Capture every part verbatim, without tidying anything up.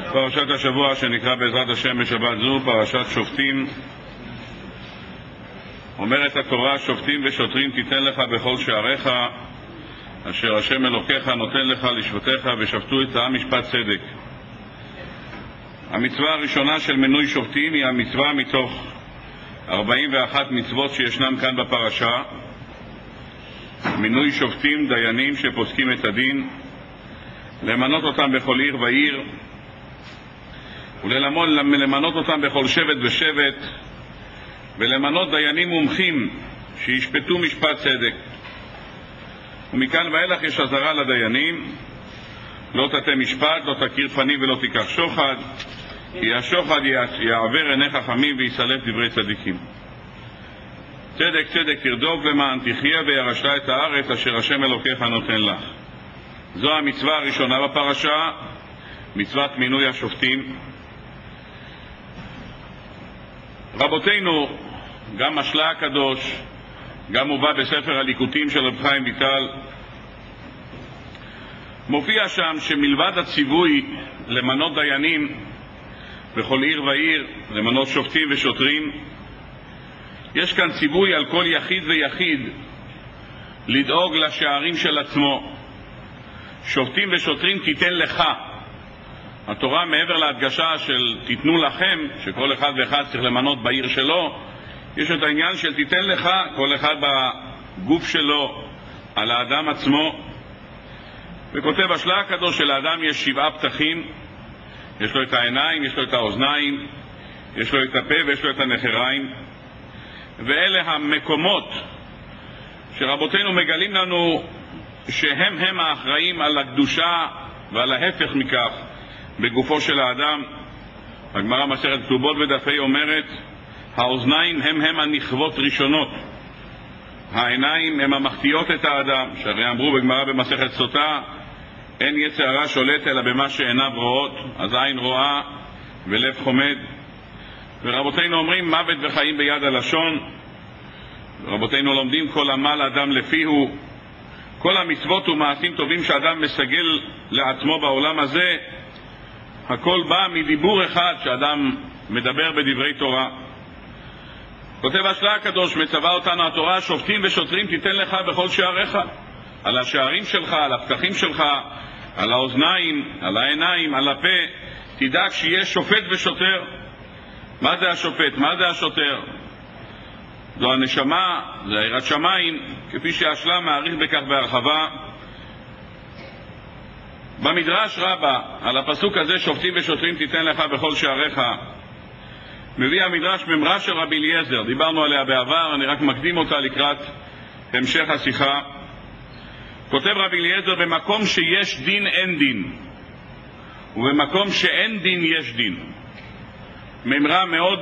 פרשת השבוע שנקרא בעזרת השם בשבת זו, פרשת שופטים. אומרת התורה, שופטים ושוטרים תיתן לך בכל שעריך, אשר השם אלוקיך נותן לך לשפטיך, ושפטו את העם משפט צדק. המצווה הראשונה של מינוי שופטים היא המצווה מתוך ארבעים ואחת מצוות שישנם כאן בפרשה. מינוי שופטים, דיינים שפוסקים את הדין, למנות אותם בכל עיר ועיר, ולמנות אותם בכל שבט ושבט, ולמנות דיינים מומחים שישפטו משפט צדק. ומכאן ואילך יש אזהרה לדיינים: לא תטה משפט, לא תכיר פנים ולא תיקח שוחד, כי השוחד יעבר עיני חכמים ויסלף דברי צדיקים. צדק צדק תרדוף למען תחיה וירשת את הארץ אשר השם אלוקיך נותן לך. זו המצווה הראשונה בפרשה, מצוות מינוי השופטים. רבותינו, גם משלה הקדוש, גם מובא בספר הליקוטים של רב חיים ויטל, מופיע שם שמלבד הציווי למנות דיינים בכל עיר ועיר, למנות שופטים ושוטרים, יש כאן ציווי על כל יחיד ויחיד לדאוג לשערים של עצמו. שופטים ושוטרים תיתן לך. התורה, מעבר להדגשה של תיתנו לכם, שכל אחד ואחד צריך למנות בעיר שלו, יש את העניין של תיתן לך, כל אחד בגוף שלו, על האדם עצמו. וכותב השלה הקדוש שלאדם יש שבעה פתחים, יש לו את העיניים, יש לו את האוזניים, יש לו את הפה ויש לו את הנחריים, ואלה המקומות שרבותינו מגלים לנו שהם הם האחראים על הקדושה ועל ההפך מכך בגופו של האדם. הגמרא מסכת כתובות ודפי אומרת, האוזניים הם הם הנכוות ראשונות, העיניים הם המחטיות את האדם, שהרי אמרו בגמרא במסכת סוטה, אין יצר הרע שולט אלא במה שעיניו רואות, אז עין רואה ולב חומד. ורבותינו אומרים מוות וחיים ביד הלשון. רבותינו לומדים כל עמל אדם לפיהו. כל המצוות ומעשים טובים שאדם מסגל לעצמו בעולם הזה, הכל בא מדיבור אחד שאדם מדבר בדברי תורה. כותב השלה הקדוש, מצווה אותנו התורה, שופטים ושוטרים תיתן לך בכל שעריך, על השערים שלך, על הפתחים שלך, על האוזניים, על העיניים, על הפה, תדאג שיהיה שופט ושוטר. מה זה השופט? מה זה השוטר? זו הנשמה, זה יראת שמיים, כפי שהשלה מעריך בכך בהרחבה. במדרש רבה, על הפסוק הזה, שופטים ושוטרים תיתן לך בכל שעריך, מביא המדרש ממרה של רבי אליעזר, דיברנו עליה בעבר, אני רק מקדים אותה לקראת המשך השיחה. כותב רבי אליעזר, במקום שיש דין אין דין, ובמקום שאין דין יש דין. ממרה מאוד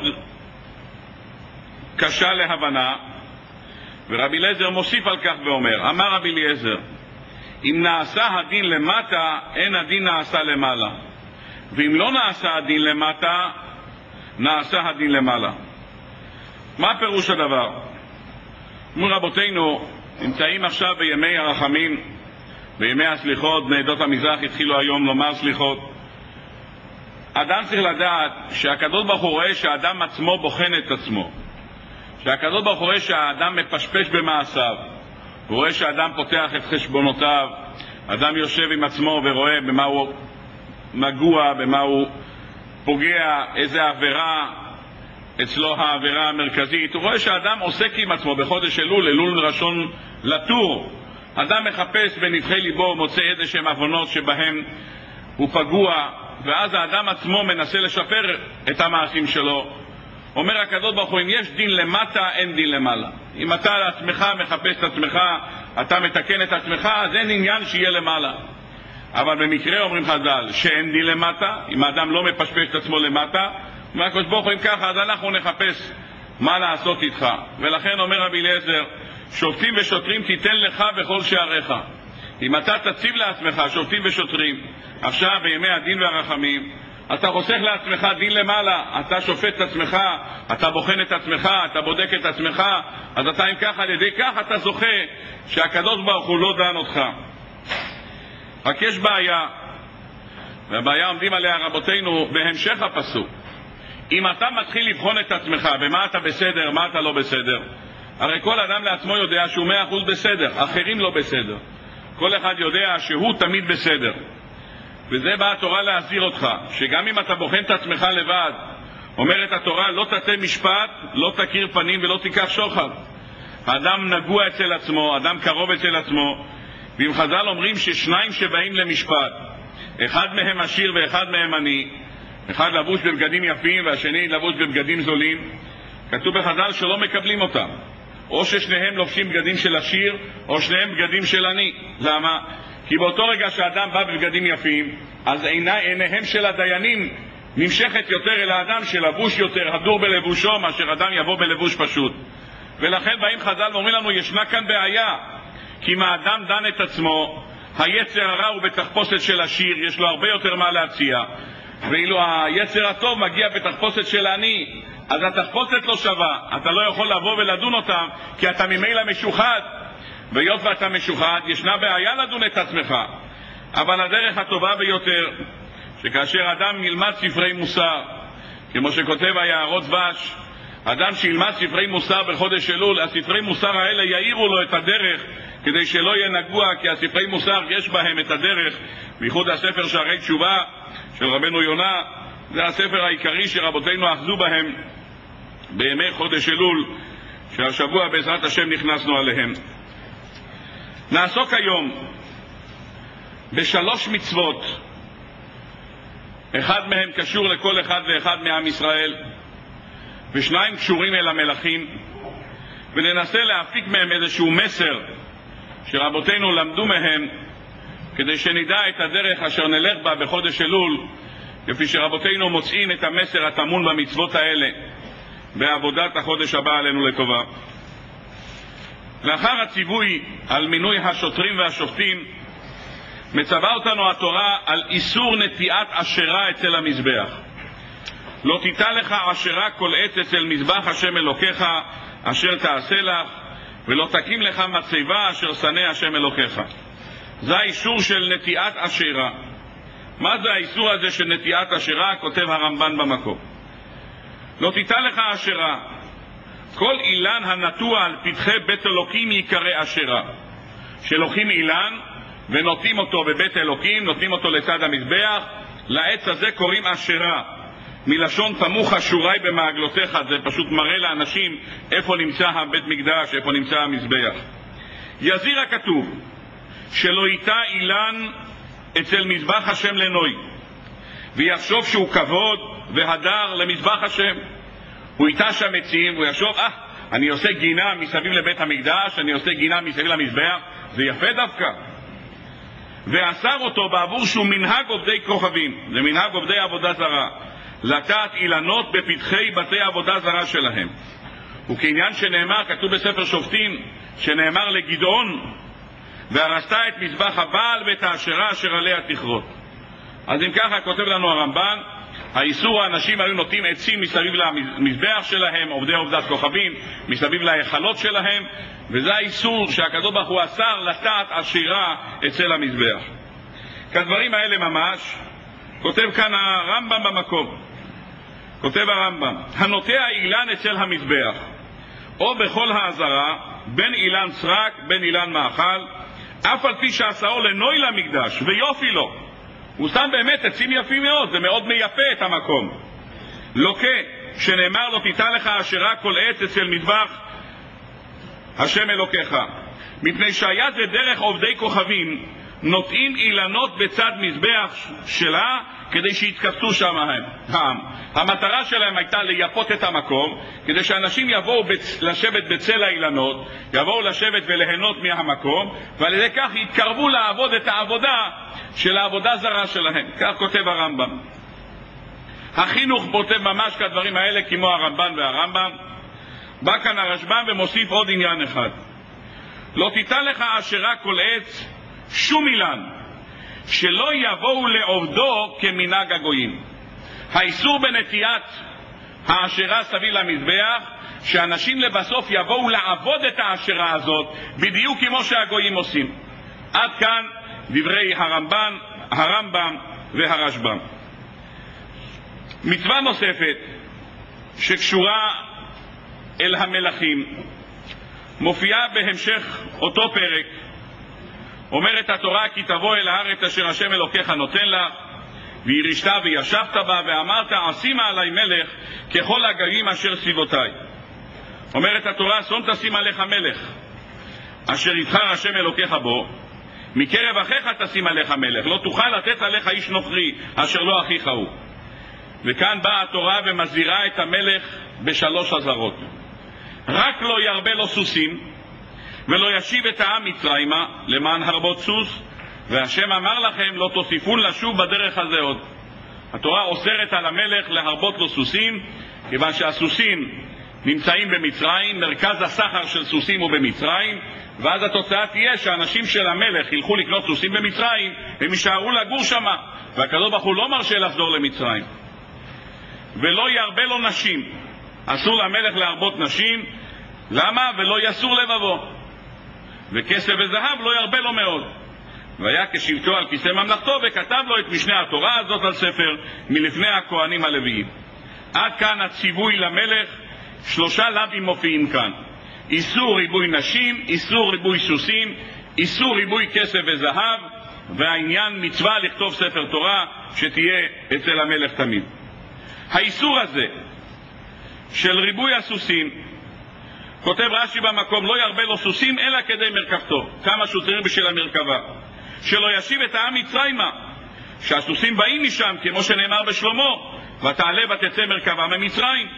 קשה להבנה, ורבי אליעזר מוסיף על כך ואומר, אמר רבי אליעזר, אם נעשה הדין למטה, אין הדין נעשה למעלה, ואם לא נעשה הדין למטה, נעשה הדין למעלה. מה פירוש הדבר? מול רבותינו, נמצאים עכשיו בימי הרחמים, בימי הסליחות, בני עדות המזרח התחילו היום לומר סליחות. אדם צריך לדעת שהקדוש ברוך הוא רואה שהאדם עצמו בוחן את עצמו, שהקדוש ברוך הוא רואה שהאדם מפשפש במעשיו, הוא רואה שהאדם פותח את חשבונותיו, אדם יושב עם עצמו ורואה במה הוא נגוע, במה הוא פוגע, איזה עבירה אצלו העבירה המרכזית. הוא רואה שהאדם עוסק עם עצמו בחודש אלול, אלול ראשון לטור, אדם מחפש בנבחי ליבו, מוצא איזה שהם עוונות שבהם הוא פגוע, ואז האדם עצמו מנסה לשפר את המעשים שלו. אומר הקדוש ברוך הוא, אם יש דין למטה, אין דין למעלה. אם אתה לעצמך מחפש את עצמך, אתה מתקן את עצמך, אז אין עניין שיהיה למעלה. אבל במקרה אומרים חז"ל שאין דין למטה, אם האדם לא מפשפש את עצמו למטה, והקדוש ברוך הוא, אם ככה, אז אנחנו נחפש מה לעשות איתך. ולכן אומר רבי אליעזר, שופטים ושוטרים תיתן לך בכל שעריך. אם אתה תציב לעצמך שופטים ושוטרים עכשיו בימי הדין והרחמים, אתה חוסך לעצמך דין למעלה, אתה שופט את עצמך, אתה בוחן את עצמך, אתה בודק את עצמך, אז אתה אם ככה, על ידי כך אתה זוכה שהקדוש ברוך הוא לא דן אותך. רק יש בעיה, והבעיה עומדים עליה רבותינו בהמשך הפסוק. אם אתה מתחיל לבחון את עצמך במה אתה בסדר, מה אתה לא בסדר, הרי כל אדם לעצמו יודע שהוא מאה אחוז בסדר, אחרים לא בסדר. כל אחד יודע שהוא תמיד בסדר. וזה באה התורה להזהיר אותך, שגם אם אתה בוחן את עצמך לבד, אומרת התורה, לא תטה משפט, לא תכיר פנים ולא תיקח שוחד. האדם נגוע אצל עצמו, אדם קרוב אצל עצמו, ואם חז"ל אומרים ששניים שבאים למשפט, אחד מהם עשיר ואחד מהם עני, אחד לבוש בבגדים יפים והשני לבוש בבגדים זולים, כתוב בחז"ל שלא מקבלים אותם. או ששניהם לובשים בגדים של עשיר, או שניהם בגדים של עני. למה? כי באותו רגע שאדם בא בבגדים יפים, אז עיניהם של הדיינים נמשכת יותר אל האדם שלבוש יותר, הדור בלבושו, מאשר אדם יבוא בלבוש פשוט. ולכן באים חז"ל ואומרים לנו, ישנה כאן בעיה, כי אם האדם דן את עצמו, היצר הרע הוא בתחפושת של עשיר, יש לו הרבה יותר מה להציע, ואילו היצר הטוב מגיע בתחפושת של עני, אז התחפושת לא שווה, אתה לא יכול לבוא ולדון אותם, כי אתה ממילא משוחד, והיות ואתה משוחד, ישנה בעיה לדון את עצמך. אבל הדרך הטובה ביותר, שכאשר אדם ילמד ספרי מוסר, כמו שכותב היערות דבש, אדם שילמד ספרי מוסר בחודש אלול, הספרי מוסר האלה יאירו לו את הדרך, כדי שלא יהיה נגוע, כי הספרי מוסר יש בהם את הדרך, בייחוד הספר שערי תשובה של רבנו יונה, זה הספר העיקרי שרבותינו אחזו בהם בימי חודש אלול, שהשבוע בעזרת השם נכנסנו עליהם. נעסוק היום בשלוש מצוות, אחד מהם קשור לכל אחד ואחד מעם ישראל, ושניים קשורים אל המלכים, וננסה להפיק מהם איזשהו מסר שרבותינו למדו מהם, כדי שנדע את הדרך אשר נלך בה בחודש אלול, כפי שרבותינו מוצאים את המסר הטמון במצוות האלה בעבודת החודש הבא עלינו לטובה. לאחר הציווי על מינוי השוטרים והשופטים, מצווה אותנו התורה על איסור נטיעת עשרה אצל המזבח. לא תיטע לך עשרה כל עת אצל מזבח השם אלוקיך אשר תעשה לך, ולא תקים לך מצבה אשר שנא השם אלוקיך. זה האיסור של נטיעת עשרה. מה זה האיסור הזה של נטיעת עשרה? כותב הרמב"ן במקום. לא תיטע לך עשרה, כל אילן הנטוע על פתחי בית אלוקים יקרא עשרה. שלוקחים אילן ונותנים אותו בבית אלוקים, נותנים אותו לצד המזבח, לעץ הזה קוראים עשרה, מלשון תמוך אשורי במעגלותיך. זה פשוט מראה לאנשים איפה נמצא הבית מקדש, איפה נמצא המזבח. יזיר הכתוב שלא ייטע אילן אצל מזבח השם לנוי, ויחשוב שהוא כבוד והדר למזבח השם. הוא ייטע שם עצים, הוא יחשוב, אה, אני עושה גינה מסביב לבית המקדש, אני עושה גינה מסביב למזבח, זה יפה דווקא. ואסר אותו בעבור שהוא מנהג עובדי כוכבים, זה מנהג עובדי עבודה זרה, לטעת אילנות בפתחי בתי עבודה זרה שלהם. וכעניין שנאמר, כתוב בספר שופטים, שנאמר לגדעון, והרסת את מזבח הבעל ואת העשרה אשר עליה תכרות. אז אם ככה כותב לנו הרמב"ן, האיסור, האנשים היו נוטים עצים מסביב למזבח שלהם, עובדי עובדת כוכבים, מסביב להיכלות שלהם, וזה האיסור שהקדוש ברוך הוא אסר לטעת עשירה אצל המזבח. כדברים האלה ממש, כותב כאן הרמב"ם במקום. כותב הרמב"ם, הנוטע אילן אצל המזבח, או בכל העזרה, בין אילן סרק, בין אילן מאכל, אף על פי שעשאו לנוי למקדש, ויופי לו. הוא שם באמת עצים יפים מאוד, זה מאוד מייפה את המקום. לוקה, שנאמר לו, תיטע לך עשרה כל עת אצל מזבח השם אלוקיך. מפני שהיה זה דרך עובדי כוכבים, נוטעים אילנות בצד מזבח שלה, כדי שיתקפצו שם העם. המטרה שלהם הייתה לייפות את המקום, כדי שאנשים יבואו בצ... לשבת בצל האילנות, יבואו לשבת וליהנות מהמקום, ועל ידי כך יתקרבו לעבוד את העבודה של העבודה זרה שלהם. כך כותב הרמב"ם. החינוך כותב ממש כדברים האלה כמו הרמב"ן והרמב"ם. בא כאן הרשב"ם ומוסיף עוד עניין אחד. לא תיטע לך עשרה כל עץ שום אילן, שלא יבואו לעובדו כמנהג הגויים. האיסור בנטיית העשרה סביב למזבח, שאנשים לבסוף יבואו לעבוד את העשרה הזאת בדיוק כמו שהגויים עושים. עד כאן דברי הרמב"ן, הרמב"ם והרשב"ם. מצווה נוספת שקשורה אל המלכים מופיעה בהמשך אותו פרק. אומרת התורה, כי תבוא אל הארץ אשר השם אלוקיך נותן לך, וירישת וישבת בה, ואמרת אשימה עלי מלך ככל הגויים אשר סביבותיי. אומרת התורה, שום תשים עליך מלך אשר יבחר השם אלוקיך בו, מקרב אחיך תשים עליך מלך, לא תוכל לתת עליך איש נוכרי אשר לא אחיך הוא. וכאן באה התורה ומזהירה את המלך בשלוש אזהרות. רק לא ירבה לו סוסים, ולא ישיב את העם מצרימה למען הרבות סוס, והשם אמר לכם לא תוסיפון לשוב בדרך הזה עוד. התורה אוסרת על המלך להרבות לו סוסים, כיוון שהסוסים נמצאים במצרים, מרכז הסחר של סוסים הוא במצרים, ואז התוצאה תהיה שהאנשים של המלך ילכו לקנות סוסים במצרים, הם יישארו לגור שמה, והקדוש ברוך הוא לא מרשה לחזור למצרים. ולא ירבה לו נשים, אסור למלך להרבות נשים. למה? ולא יסור לבבו, וכסף וזהב לא ירבה לו מאוד. והיה כשבתו על כיסא ממלכתו, וכתב לו את משנה התורה הזאת על ספר מלפני הכהנים הלוויים. עד כאן הציווי למלך. שלושה לבים מופיעים כאן: איסור ריבוי נשים, איסור ריבוי סוסים, איסור ריבוי כסף וזהב, והעניין מצווה לכתוב ספר תורה שתהיה אצל המלך תמיד. האיסור הזה של ריבוי הסוסים, כותב רש"י במקום, לא ירבה לו סוסים אלא כדי מרכבתו, כמה שהוא צריך בשביל המרכבה, שלא ישיב את העם מצרימה, שהסוסים באים משם, כמו שנאמר בשלמה, ותעלה ותצא מרכבה ממצרים.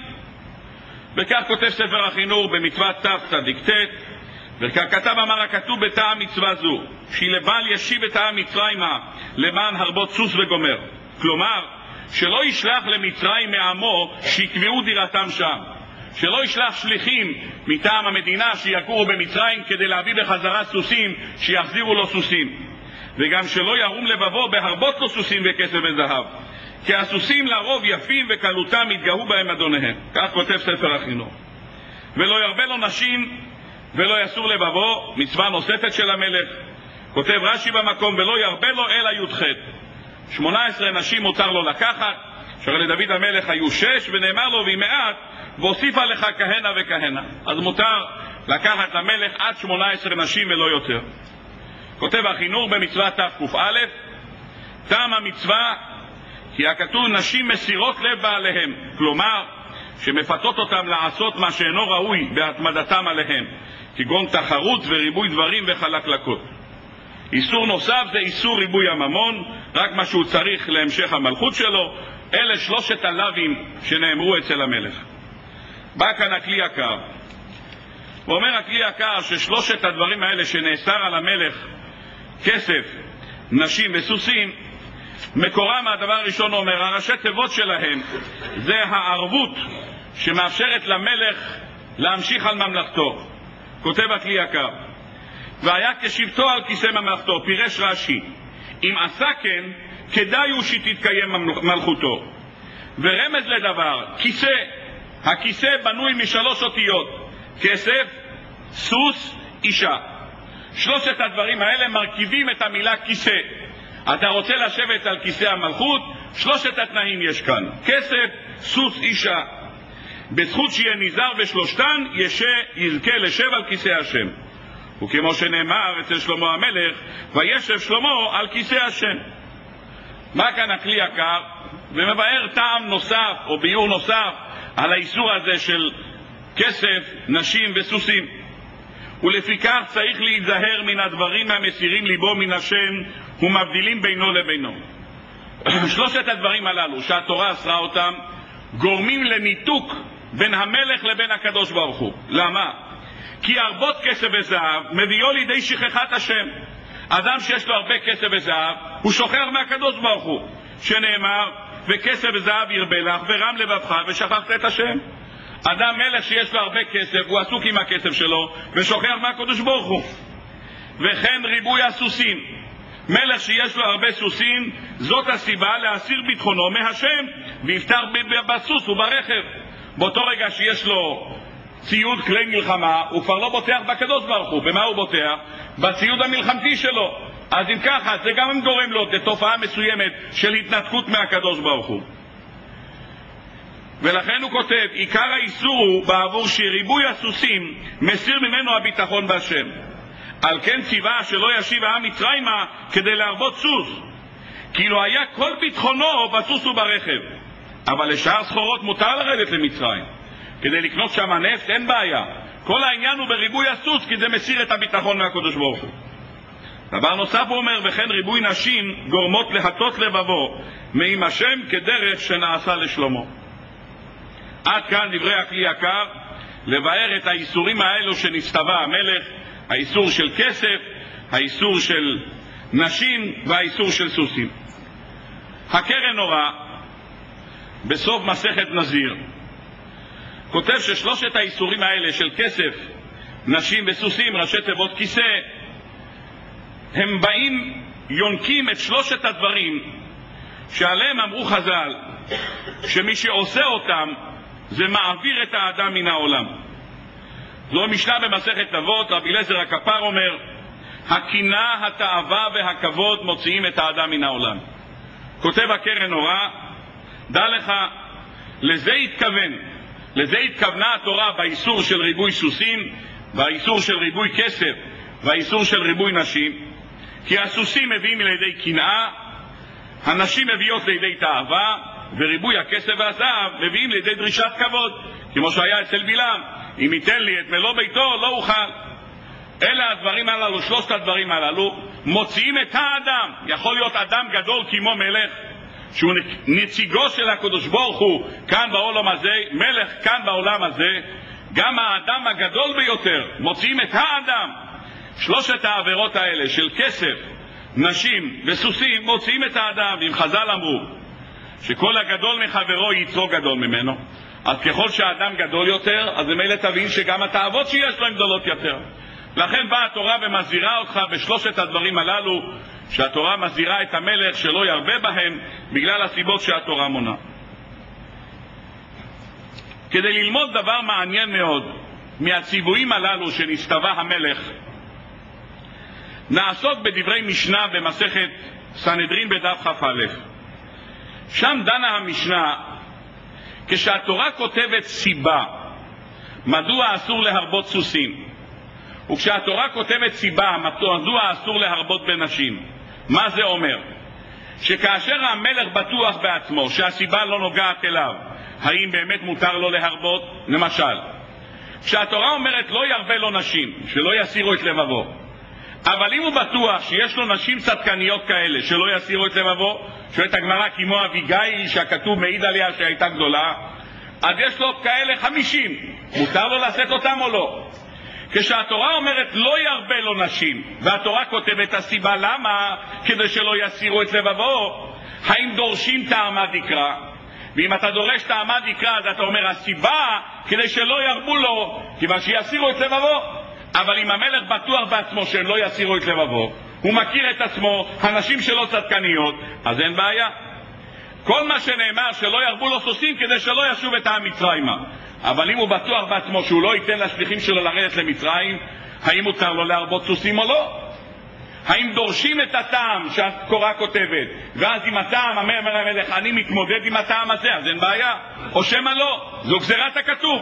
וכך כותב ספר החינוך במצוות תצ"ט, וכך כתב אמר הכתוב בטעם מצווה זו, שהיא לבל ישיב את העם מצרימה למען הרבות סוס וגומר. כלומר, שלא ישלח למצרים מעמו שיקבעו דירתם שם, שלא ישלח שליחים מטעם המדינה שיגורו במצרים כדי להביא בחזרה סוסים שיחזירו לו סוסים, וגם שלא ירום לבבו בהרבות לו סוסים וכסף וזהב, כי הסוסים לרוב יפים וקלותם יתגאו בהם אדוניהם. כך כותב ספר החינוך. ולא ירבה לו נשים ולא יסור לבבו, מצווה נוספת של המלך. כותב רש"י במקום, ולא ירבה לו אלא י"ח, שמונה עשרה נשים מותר לו לקחת, שהרי לדוד המלך היו שש, ונאמר לו והיא מעט והוסיפה לך כהנה וכהנה, אז מותר לקחת למלך עד שמונה עשרה נשים ולא יותר. כותב החינוך במצווה תק"א, טעם המצווה כי הכתוב נשים מסירות לב בעליהם, כלומר שמפתות אותם לעשות מה שאינו ראוי בהתמדתם עליהם, כגון תחרות וריבוי דברים וחלקלקות. איסור נוסף זה איסור ריבוי הממון, רק מה שהוא צריך להמשך המלכות שלו. אלה שלושת הלווים שנאמרו אצל המלך. בא כאן הכלי יקר, ואומר הכלי יקר ששלושת הדברים האלה שנאסר על המלך, כסף, נשים וסוסים, מקורם הדבר הראשון, אומר הראשי תיבות שלהם זה הערבות שמאפשרת למלך להמשיך על ממלכתו. כותב הכלי יקר, והיה כשבתו על כיסא ממלכתו, פירש רש"י, אם עשה כן כדאי הוא שתתקיים מלכותו. ורמז לדבר, כיסא, הכיסא בנוי משלוש אותיות, כסף, סוס, אישה. שלושת הדברים האלה מרכיבים את המילה כיסא. אתה רוצה לשבת על כיסא המלכות, שלושת התנאים יש כאן, כסף, סוס, אישה. בזכות שיהיה נזהר בשלושתן, יזכה לשב על כיסא השם. וכמו שנאמר אצל שלמה המלך, וישב שלמה על כיסא השם. מה כאן הכלי יקר? ומבאר טעם נוסף או ביור נוסף על האיסור הזה של כסף, נשים וסוסים. ולפיכך צריך להיזהר מן הדברים המסירים ליבו מן השם ומבדילים בינו לבינו. שלושת הדברים הללו שהתורה אסרה אותם גורמים לניתוק בין המלך לבין הקדוש ברוך הוא. למה? כי הרבות כסף וזהב מביאו לידי שכחת השם. אדם שיש לו הרבה כסף וזהב הוא שוכח מהקדוש ברוך הוא, שנאמר וכסף וזהב ירבה לך ורם לבבך ושכחת את השם. אדם מלך שיש לו הרבה כסף הוא עסוק עם הכסף שלו ושוכח מהקדוש ברוך הוא. וכן ריבוי הסוסים, מלך שיש לו הרבה סוסים זאת הסיבה להסיר ביטחונו מהשם ויפתח בסוס וברכב. באותו רגע שיש לו ציוד כלי מלחמה הוא כבר לא בוטח בקדוש ברוך הוא. במה הוא בוטח? בציוד המלחמתי שלו. אז אם ככה, זה גם גורם לו לתופעה מסוימת של התנתקות מהקדוש ברוך הוא. ולכן הוא כותב, עיקר האיסור הוא בעבור שריבוי הסוסים מסיר ממנו הביטחון בהשם. על כן ציווה שלא ישיב העם מצרימה כדי להרבות סוס, כאילו היה כל ביטחונו בסוס וברכב. אבל לשאר סחורות מותר לרדת למצרים, כדי לקנות שם נפט אין בעיה. כל העניין הוא בריבוי הסוס, כי זה מסיר את הביטחון מהקדוש ברוך הוא. דבר נוסף הוא אומר, וכן ריבוי נשים גורמות להטות לבבו מעם השם כדרך שנעשה לשלמה. עד כאן דברי הכלי יקר, לבאר את האיסורים האלו שנסתווה המלך, האיסור של כסף, האיסור של נשים והאיסור של סוסים. הקרן אורה בסוף מסכת נזיר כותב ששלושת האיסורים האלה של כסף, נשים וסוסים, ראשי תיבות כיסא, הם באים, יונקים את שלושת הדברים שעליהם אמרו חז"ל שמי שעושה אותם זה מעביר את האדם מן העולם. זו משנה במסכת אבות, רבי אליעזר הכפר אומר, הקנאה, התאווה והכבוד מוציאים את האדם מן העולם. כותב הקרן אורה, דע לך, לזה התכוון, לזה התכוונה התורה באיסור של ריבוי סוסים, באיסור של ריבוי כסף, והאיסור של ריבוי נשים, כי הסוסים מביאים לידי קנאה, הנשים מביאות לידי תאווה, וריבוי הכסף והזהב מביאים לידי דרישת כבוד, כמו שהיה אצל בלעם, אם ייתן לי את מלוא ביתו לא אוכל. אלה הדברים הללו, שלושת הדברים הללו מוציאים את האדם. יכול להיות אדם גדול כמו מלך, שהוא נציגו של הקדוש ברוך הוא כאן בעולם הזה, מלך כאן בעולם הזה, גם האדם הגדול ביותר מוציאים את האדם. שלושת העבירות האלה של כסף, נשים וסוסים מוציאים את האדם. ואם חז"ל אמרו שכל הגדול מחברו יצרו גדול ממנו, אז ככל שהאדם גדול יותר, אז ממילא תבין שגם התאוות שיש לו הן גדולות יותר. לכן באה התורה ומזהירה אותך בשלושת הדברים הללו, שהתורה מזהירה את המלך שלא ירבה בהם בגלל הסיבות שהתורה מונה. כדי ללמוד דבר מעניין מאוד מהציוויים הללו שנסתווה המלך, נעסוק בדברי משנה במסכת סנהדרין בדף כ"א. שם דנה המשנה כשהתורה כותבת סיבה מדוע אסור להרבות סוסים, וכשהתורה כותבת סיבה מדוע אסור להרבות בנשים. מה זה אומר? שכאשר המלך בטוח בעצמו שהסיבה לא נוגעת אליו, האם באמת מותר לו להרבות? למשל, כשהתורה אומרת לא ירבה לו נשים, שלא יסירו את לבבו, אבל אם הוא בטוח שיש לו נשים צדקניות כאלה שלא יסירו את לבבו, שואלת הגמרא כמו אביגיל שהכתוב מעיד עליה שהייתה גדולה, אז יש לו כאלה חמישים, מותר לו לשאת אותם או לא? כשהתורה אומרת לא ירבה לו נשים, והתורה כותבת הסיבה למה, כדי שלא יסירו את לבבו, האם דורשים טעמה דקרא? ואם אתה דורש טעמה דקרא, אז אתה אומר הסיבה כדי שלא ירבו לו, כיוון שיסירו את לבבו. אבל אם המלך בטוח בעצמו שהם לא יסירו את לבבו, הוא מכיר את עצמו, הנשים שלו צדקניות, אז אין בעיה. כל מה שנאמר שלא ירבו לו סוסים כדי שלא ישוב את העם מצרימה. אבל אם הוא בטוח בעצמו שהוא לא ייתן לשליחים שלו לרדת למצרים, האם מותר לו להרבות סוסים או לא? האם דורשים את הטעם שהתורה כותבת, ואז עם הטעם אומר המלך אני מתמודד עם הטעם הזה, אז אין בעיה? או שמה לא? זו גזירת הכתוב.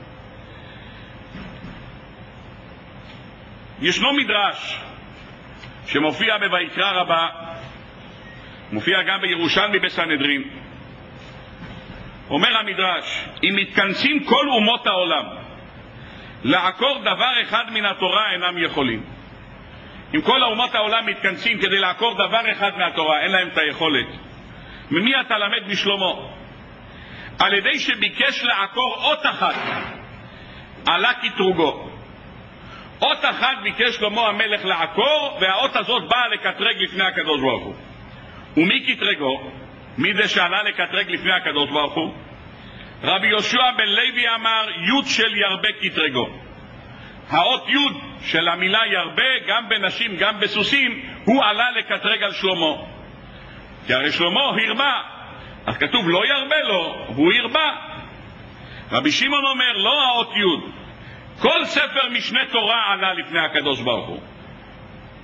ישנו מדרש שמופיע בויקרא רבה, מופיע גם בירושלמי בסנהדרין. אומר המדרש, אם מתכנסים כל אומות העולם לעקור דבר אחד מן התורה אינם יכולים. אם כל אומות העולם מתכנסים כדי לעקור דבר אחד מהתורה, אין להם את היכולת. ממי אתה למד? משלמה. על ידי שביקש לעקור אות אחת, עלה קטרוגו. אות אחת ביקש שלמה המלך לעקור, והאות הזאת באה לקטרג לפני הקדוש ברוך הוא. ומי קטרגו? מי זה שעלה לקטרג לפני הקדוש ברוך הוא? רבי יהושע בן לוי אמר י' של ירבה קטרגו. האות י' של המילה ירבה, גם בנשים גם בסוסים, הוא עלה לקטרג על שלמה. כי הרי שלמה הרבה, אז כתוב לא ירבה לו, הוא הרבה. רבי שמעון אומר לא האות י', כל ספר משנה תורה עלה לפני הקדוש ברוך הוא.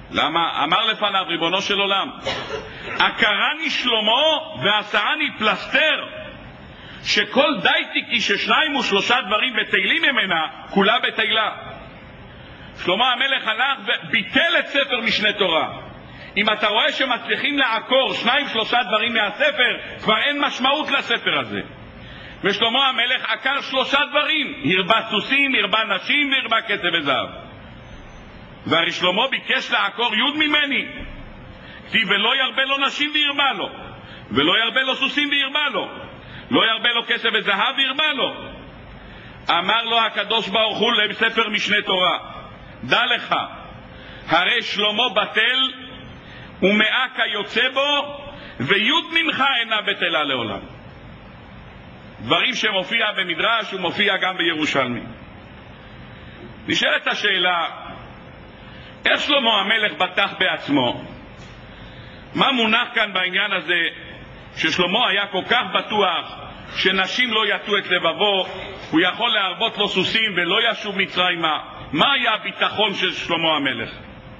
למה? אמר לפניו ריבונו של עולם, עקרני שלמה ועשרני פלסטר, שכל דייטיקי ששניים ושלושה דברים בתהילים ממנה, כולה בתהילה. שלמה המלך הלך וביטל את ספר משנה תורה. אם אתה רואה שמצליחים לעקור שניים שלושה דברים מהספר, כבר אין משמעות לספר הזה. ושלמה המלך עקר שלושה דברים, הרבה סוסים, הרבה נשים והרבה כסף וזהב. והרי שלמה ביקש לעקור יוד ממני, כי ולא ירבה לו נשים וירבה לו, ולא ירבה לו סוסים וירבה לו, לא ירבה לו כסף וזהב וירבה לו. אמר לו הקדוש ברוך הוא בספר משנה תורה, דע לך, הרי שלמה בטל ומאה כיוצא בו, ויוד ממך אינה בטלה לעולם. דברים שמופיע במדרש ומופיע גם בירושלמי. נשאלת השאלה, איך שלמה המלך בטח בעצמו? מה מונח כאן בעניין הזה ששלמה היה כל כך בטוח שנשים לא יטו את לבבו, הוא יכול להרבות לו סוסים ולא ישוב מצרימה? מה היה הביטחון של שלמה המלך?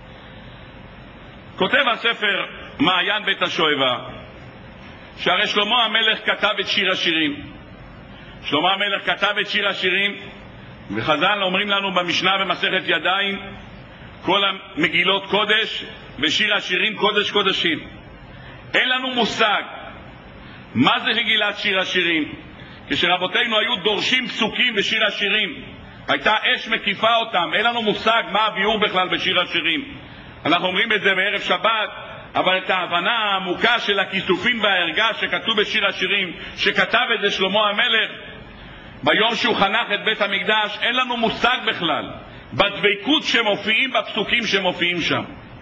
כותב הספר מעיין בית השואבה שהרי שלמה המלך כתב את שיר השירים. שלמה המלך כתב את שיר השירים, וחז"ל אומרים לנו במשנה במסכת ידיים, כל המגילות קודש ושיר השירים קודש קודשים. אין לנו מושג מה זה מגילת שיר השירים. כשרבותינו היו דורשים פסוקים בשיר השירים, הייתה אש מקיפה אותם, אין לנו מושג מה הביאור בכלל בשיר השירים. אנחנו אומרים את זה בערב שבת, אבל את ההבנה העמוקה של הכיסופים והערגה שכתוב בשיר השירים, שכתב את זה שלמה המלך ביום שהוא חנך את בית המקדש, אין לנו מושג בכלל בדבקות שמופיעים בפסוקים שמופיעים שם.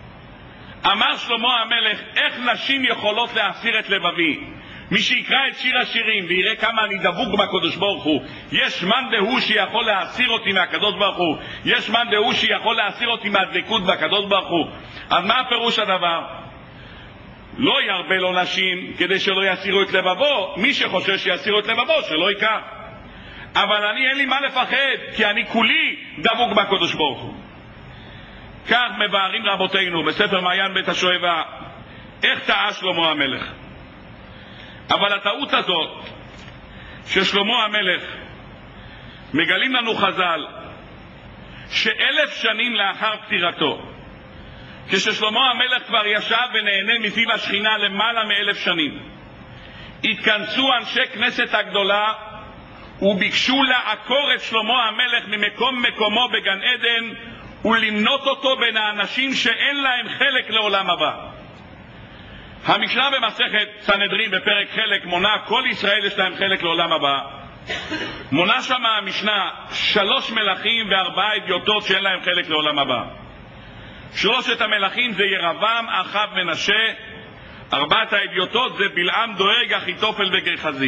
אמר שלמה המלך, איך נשים יכולות להסיר את לבבי? מי שיקרא את שיר השירים ויראה כמה אני דבוק בקדוש ברוך הוא, יש מן דהוא שיכול להסיר אותי מהקדוש ברוך הוא, יש מן דהוא שיכול להסיר אותי מהדבקות בקדוש ברוך הוא. אז מה הפירוש הדבר? לא ירבה לו נשים כדי שלא יסירו את לבבו, מי שחושב שיסירו את לבבו שלא ייקח. אבל אני אין לי מה לפחד, כי אני כולי דבוק בקדוש ברוך הוא. כך מבארים רבותינו בספר מעיין בית השואבה איך טעה שלמה המלך. אבל הטעות הזאת ששלמה המלך, מגלים לנו חז"ל שאלף שנים לאחר פטירתו, כששלמה המלך כבר ישב ונהנה מפיו השכינה למעלה מאלף שנים, התכנסו אנשי כנסת הגדולה וביקשו לעקור את שלמה המלך ממקום מקומו בגן עדן ולמנות אותו בין האנשים שאין להם חלק לעולם הבא. המשנה במסכת סנהדרין בפרק חלק מונה כל ישראל יש להם חלק לעולם הבא. מונה שם המשנה שלוש מלכים וארבעה אדיוטות שאין להם חלק לעולם הבא. שלושת המלכים זה ירבעם, אחב מנשה. ארבעת האדיוטות זה בלעם, דואג, אחיתופל וגחזי.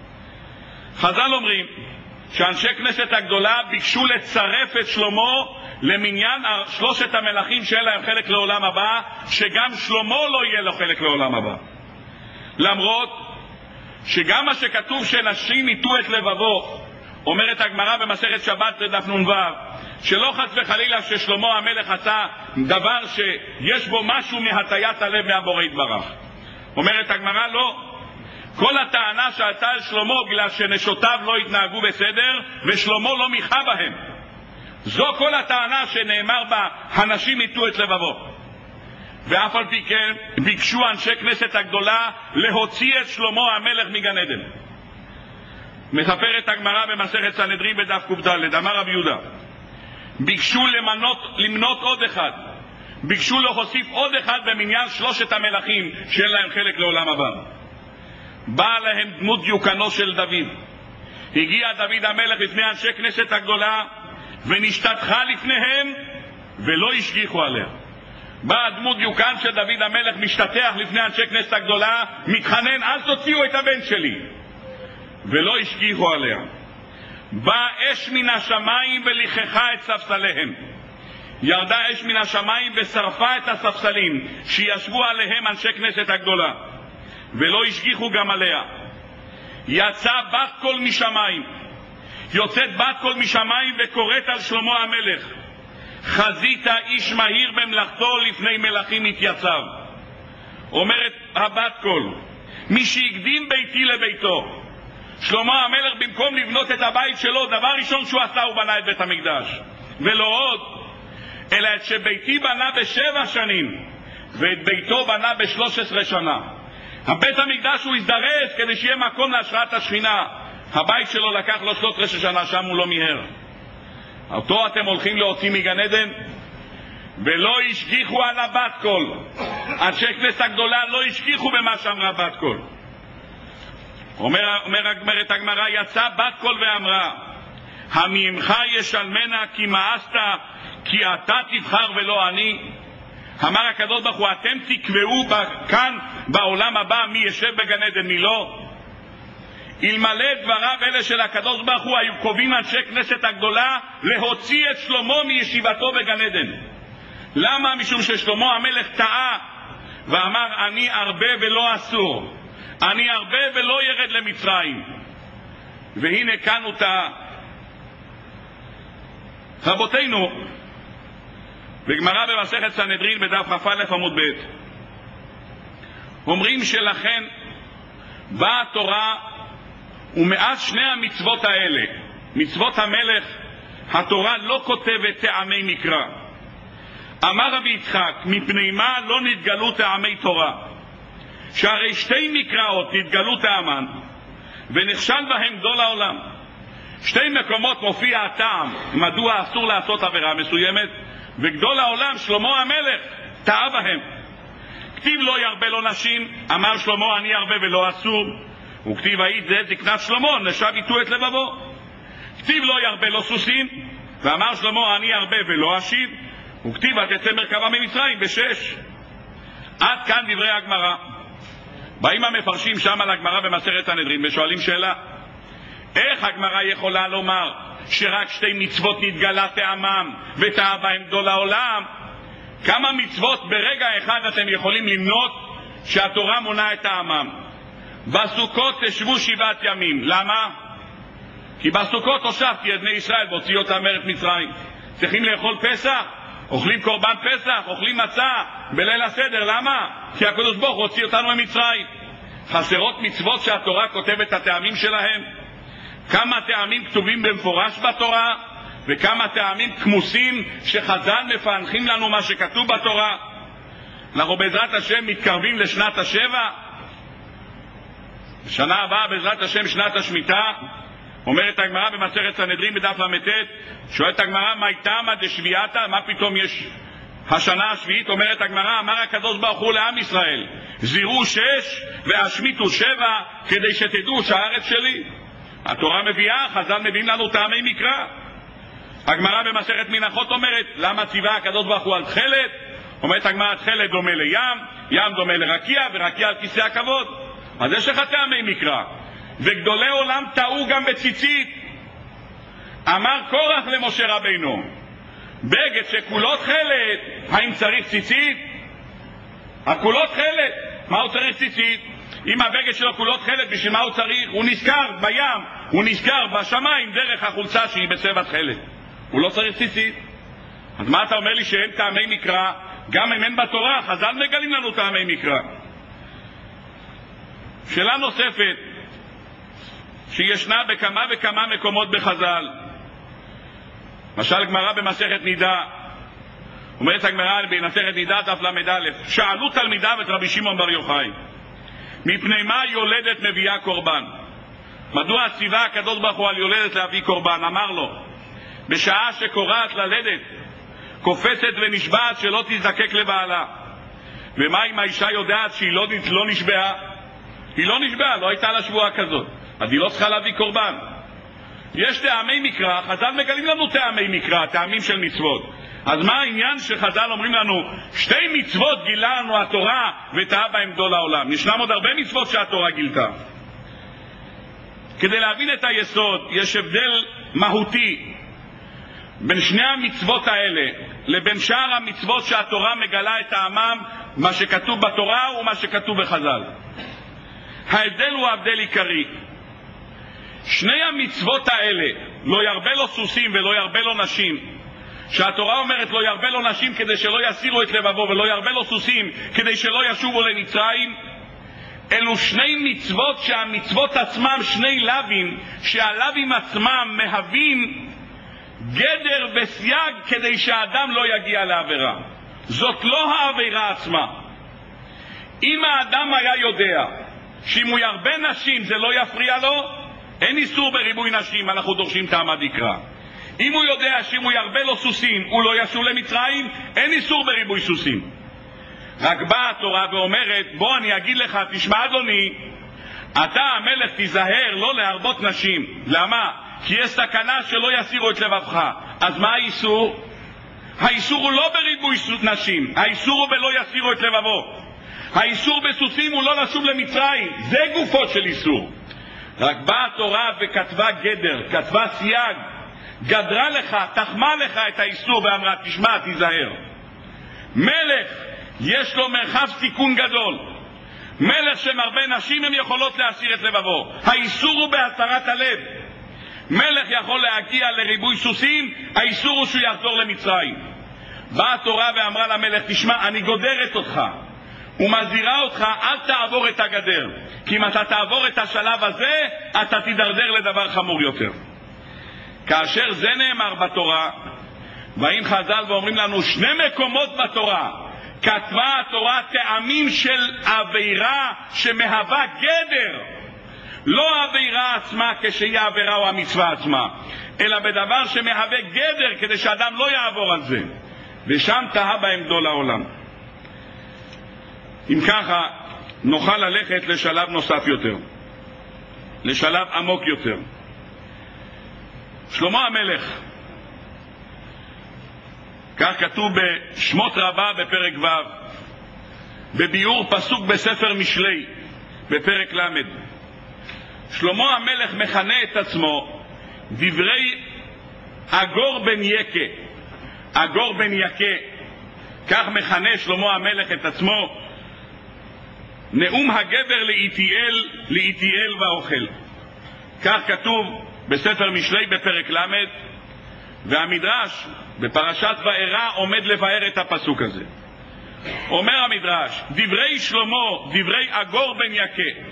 חז"ל אומרים שאנשי כנסת הגדולה ביקשו לצרף את שלמה למניין שלושת המלכים שאין להם חלק לעולם הבא, שגם שלמה לא יהיה לו חלק לעולם הבא. למרות שגם מה שכתוב שנשים יטו את לבבו, אומרת הגמרא במסכת שבת דף נ"ו, שלא חס וחלילה ששלמה המלך עשה דבר שיש בו משהו מהטיית הלב מהבורא יתברך. אומרת הגמרא לא, כל הטענה שעלתה על שלמה בגלל שנשותיו לא התנהגו בסדר ושלמה לא מיכה בהם, זו כל הטענה שנאמר בה הנשים יטו את לבבו. ואף על פי כן ביקשו אנשי כנסת הגדולה להוציא את שלמה המלך מגן עדן. מספרת הגמרא במסכת סנהדרין בדף ק"ד, אמר רבי יהודה, ביקשו למנות, למנות עוד אחד, ביקשו להוסיף עוד אחד במניין שלושת המלכים שאין להם חלק לעולם הבא. באה להם דמות דיוקנו של דוד. הגיע דוד המלך לפני אנשי כנסת הגדולה ונשתתחה לפניהם ולא השגיחו עליה. בא דמות דיוקן של דוד המלך, משתתח לפני אנשי כנסת הגדולה, מתחנן, אל תוציאו את הבן שלי, ולא השגיחו עליה. בא אש מן השמיים ולככה את ספסליהם. ירדה אש מן השמיים ושרפה את הספסלים שישבו עליהם אנשי כנסת הגדולה, ולא השגיחו גם עליה. יצא בת קול משמיים, יוצאת בת קול משמיים וקוראת על שלמה המלך, חזית איש מהיר במלאכתו לפני מלכים התייצב. אומרת הבת קול, מי שהקדים ביתי לביתו. שלמה המלך במקום לבנות את הבית שלו, דבר ראשון שהוא עשה הוא בנה את בית המקדש. ולא עוד, אלא את שביתי בנה בשבע שנים ואת ביתו בנה בשלוש עשרה שנה. הבית המקדש הוא הזדרז כדי שיהיה מקום להשראת השכינה. הבית שלו לקח לו שלוש עשרה שנה, שם הוא לא מיהר. אותו אתם הולכים להוציא מגן עדן, ולא השגיחו על הבת קול. אנשי כנסת הגדולה לא השגיחו במה שאמרה בת קול. אומר, אומר, אומרת הגמרא, יצא בת קול ואמרה, הממך ישלמנה כי מאסת, כי אתה תבחר ולא אני. אמר הקדוש ברוך הוא, אתם תקבעו כאן בעולם הבא מי ישב בגן עדן מי לא. אלמלא דבריו אלה של הקדוש ברוך הוא היו קובעים אנשי כנסת הגדולה להוציא את שלמה מישיבתו בגן עדן. למה? משום ששלמה המלך טעה ואמר, אני הרבה ולא אסור, אני הרבה ולא ירד למצרים. והנה כאן הוא טעה. רבותינו, בגמרא במסכת סנהדרין בדף כ"א עמוד ב' אומרים שלכן באה התורה, ומאז שני המצוות האלה, מצוות המלך, התורה לא כותבת טעמי מקרא. אמר רבי יצחק, מפני מה לא נתגלו טעמי תורה? שהרי שתי מקראות נתגלו טעמן ונכשל בהם גדול העולם. שתי מקומות מופיע הטעם מדוע אסור לעשות עבירה מסוימת, וגדול העולם שלמה המלך טעה בהם. כתיב לא ירבה לו נשים, אמר שלמה אני ירבה ולא אסור, וכתיב היית זה זקנת שלמה נשב איתו את לבבו. כתיב לא ירבה לו סוסים, ואמר שלמה אני ירבה ולא אשיב, וכתיב תצא מרכבה ממצרים בשש. עד כאן דברי הגמרא. באים המפרשים שם על הגמרא במסכת סנהדרין ושואלים שאלה, איך הגמרא יכולה לומר שרק שתי מצוות נתגלה טעמם וטעה בהם גדול העולם? כמה מצוות ברגע אחד אתם יכולים למנות שהתורה מונה את טעמם? בסוכות תשבו שבעת ימים. למה? כי בסוכות הושבתי את בני ישראל והוציא אותם מארץ מצרים. צריכים לאכול פסח, אוכלים קורבן פסח, אוכלים מצה בליל הסדר. למה? כי הקדוש ברוך הוא הוציא אותנו ממצרים. חסרות מצוות שהתורה כותבת את הטעמים שלהם? כמה טעמים כתובים במפורש בתורה וכמה טעמים כמוסים שחז"ל מפענחים לנו מה שכתוב בתורה. אנחנו בעזרת השם מתקרבים לשנת השבע, בשנה הבאה בעזרת השם שנת השמיטה. אומרת הגמרא במסכת סנהדרין בדף ל"ט, שואלת הגמרא מה טעמא דשביעתא, מה פתאום יש השנה השביעית? אומרת הגמרא, אמר הקדוש ברוך הוא לעם ישראל, זירו שש והשמיטו שבע כדי שתדעו שהארץ שלי. התורה מביאה, חז"ל מביאים לנו טעמי מקרא. הגמרא במסכת מנחות אומרת, למה ציווה הקדוש ברוך הוא על תכלת? אומרת הגמרא, תכלת דומה לים, ים דומה לרקיע, ורקיע על כיסא הכבוד. אז יש לך טעמי מקרא. וגדולי עולם טעו גם בציצית. אמר קורח למשה רבינו, בגד שכולו תכלת, האם צריך ציצית? הכולו תכלת, מה הוא צריך ציצית? אם הבגד שלו כולו תכלת, בשביל מה הוא צריך? הוא נזכר בים, הוא נזכר בשמיים דרך החולצה שהיא בצבע תכלת, הוא לא צריך ציצית. אז מה אתה אומר לי שאין טעמי מקרא? גם אם אין בתורה, חז"ל מגלים לנו טעמי מקרא. שאלה נוספת שישנה בכמה וכמה מקומות בחז"ל, למשל גמרא במסכת נידה, אומרת הגמרא במסכת נידה דף ל"א, שאלו תלמידיו את רבי שמעון בר יוחאי, מפני מה יולדת מביאה קורבן? מדוע ציווה הקדוש ברוך הוא על יולדת להביא קורבן? אמר לו, בשעה שקורעת ללדת קופצת ונשבעת שלא תזדקק לבעלה. ומה אם האישה יודעת שהיא לא, לא נשבעה? היא לא נשבעה, לא הייתה לה שבועה כזאת, אז היא לא צריכה להביא קורבן. יש טעמי מקרא, חז"ל מגלים לנו טעמי מקרא, טעמים של מצוות. אז מה העניין שחז"ל אומרים לנו שתי מצוות גילה לנו התורה וטעה בהם גדול העולם? ישנם עוד הרבה מצוות שהתורה גילתה. כדי להבין את היסוד, יש הבדל מהותי בין שני המצוות האלה לבין שאר המצוות שהתורה מגלה את טעמם, מה שכתוב בתורה ומה שכתוב בחז"ל. ההבדל הוא הבדל עיקרי. שני המצוות האלה, לא ירבה לו סוסים ולא ירבה לו נשים, שהתורה אומרת לא ירבה לו נשים כדי שלא יסירו את לבבו, ולא ירבה לו סוסים כדי שלא ישובו למצרים, אלו שני מצוות שהמצוות עצמם שני לווים, שהלווים עצמם מהווים גדר וסייג כדי שהאדם לא יגיע לעבירה. זאת לא העבירה עצמה. אם האדם היה יודע שאם הוא ירבה נשים זה לא יפריע לו, אין איסור בריבוי נשים, אנחנו דורשים טעמה דקרא. אם הוא יודע שאם הוא ירבה לו סוסים הוא לא ישוב למצרים, אין איסור בריבוי סוסים. רק באה התורה ואומרת, בוא אני אגיד לך, תשמע אדוני, אתה המלך תיזהר לא להרבות נשים. למה? כי יש סכנה שלא יסירו את לבבך. אז מה האיסור? האיסור הוא לא בריבוי נשים, האיסור הוא בלא יסירו את לבבו. האיסור בסוסים הוא לא לשוב למצרים, זה גופו של איסור. רק באה התורה וכתבה גדר, כתבה סייג, גדרה לך, תחמה לך את האיסור ואמרה, תשמע, תיזהר. מלך יש לו מרחב סיכון גדול. מלך שמרבה נשים הם יכולות להסיר את לבבו. האיסור הוא בהסרת הלב. מלך יכול להגיע לריבוי סוסים, האיסור הוא שהוא יחזור למצרים. באה התורה ואמרה למלך, תשמע, אני גודרת אותך ומזהירה אותך, אל תעבור את הגדר, כי אם אתה תעבור את השלב הזה אתה תידרדר לדבר חמור יותר. כאשר זה נאמר בתורה, באים חז"ל ואומרים לנו שני מקומות בתורה כתבה התורה טעמים של עבירה שמהווה גדר, לא העבירה עצמה כשהיא העבירה או המצווה עצמה, אלא בדבר שמהווה גדר כדי שאדם לא יעבור על זה, ושם תהה בהם גדול העולם. אם ככה נוכל ללכת לשלב נוסף יותר, לשלב עמוק יותר. שלמה המלך, כך כתוב בשמות רבה בפרק ו', בביאור פסוק בספר משלי בפרק למד. שלמה המלך מכנה את עצמו דברי אגור בן יקה. אגור בן יקה, כך מכנה שלמה המלך את עצמו, נאום הגבר לאיתיאל, לאיתיאל ואוכל. כך כתוב בספר משלי בפרק למד, והמדרש בפרשת וארא עומד לבאר את הפסוק הזה. אומר המדרש, דברי שלמה, דברי אגור בן יקה,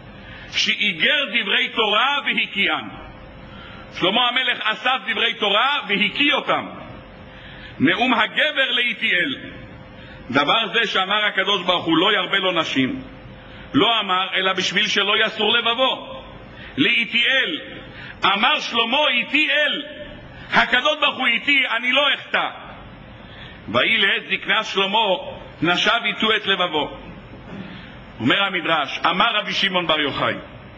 שאיגר דברי תורה והקיען. שלמה המלך אסף דברי תורה והקיא אותם. נאום הגבר לאיתיאל, דבר זה שאמר הקדוש ברוך הוא לא ירבה לו נשים, לא אמר אלא בשביל שלא יסור לבבו. לאיתיאל אמר שלמה, איתיאל, הקדוש ברוך הוא איתי, אני לא אחטא. ויהי לעת זקנה שלמה נשב איתו את לבבו. אומר המדרש, אמר רבי שמעון בר יוחאי,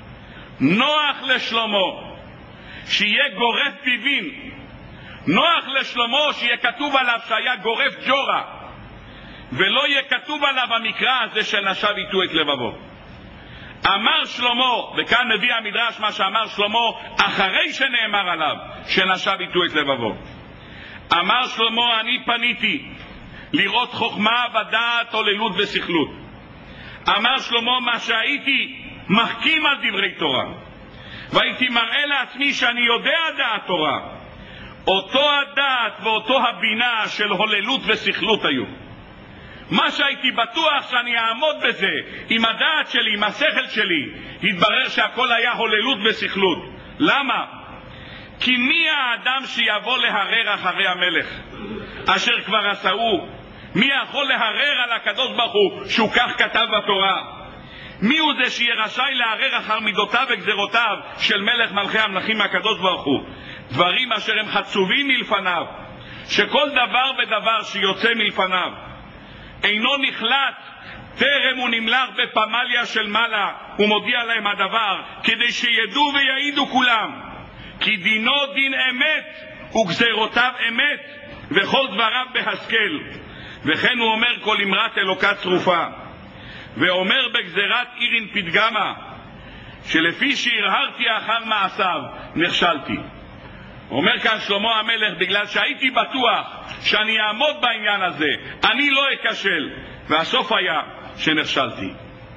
נוח לשלמה שיהיה גורף פיבין, נוח לשלמה שיהיה כתוב עליו שהיה גורף ג'ורה, ולא יהיה כתוב עליו המקרא הזה שנשב איתו את לבבו. אמר שלמה, וכאן מביא המדרש מה שאמר שלמה אחרי שנאמר עליו שנשב איתו את לבבו. אמר שלמה, אני פניתי לראות חוכמה ודעת עוללות ושכלות. אמר שלמה, מה שהייתי מחכים על דברי תורה והייתי מראה לעצמי שאני יודע דעת תורה, אותו הדעת ואותו הבינה של הוללות ושכלות היו. מה שהייתי בטוח שאני אעמוד בזה עם הדעת שלי, עם השכל שלי, התברר שהכל היה הוללות ושכלות. למה? כי מי האדם שיבוא להרר אחרי המלך אשר כבר עשהו? מי יכול להרר על הקדוש ברוך הוא שהוא כך כתב בתורה? מי הוא זה שיהיה רשאי להרר אחר מידותיו וגזרותיו של מלך מלכי המלכים הקדוש ברוך הוא? דברים אשר הם חצובים מלפניו, שכל דבר ודבר שיוצא מלפניו אינו נחלט טרם הוא נמלח בפמליה של מעלה, ומודיע להם הדבר כדי שידעו ויעידו כולם כי דינו דין אמת וגזרותיו אמת וכל דבריו בהשכל. וכן הוא אומר כל אמרת אלוקה צרופה, ואומר בגזרת עירין פתגמה שלפי שהרהרתי אחר מעשיו נכשלתי. אומר כאן שלמה המלך, בגלל שהייתי בטוח שאני אעמוד בעניין הזה אני לא אכשל, והסוף היה שנכשלתי.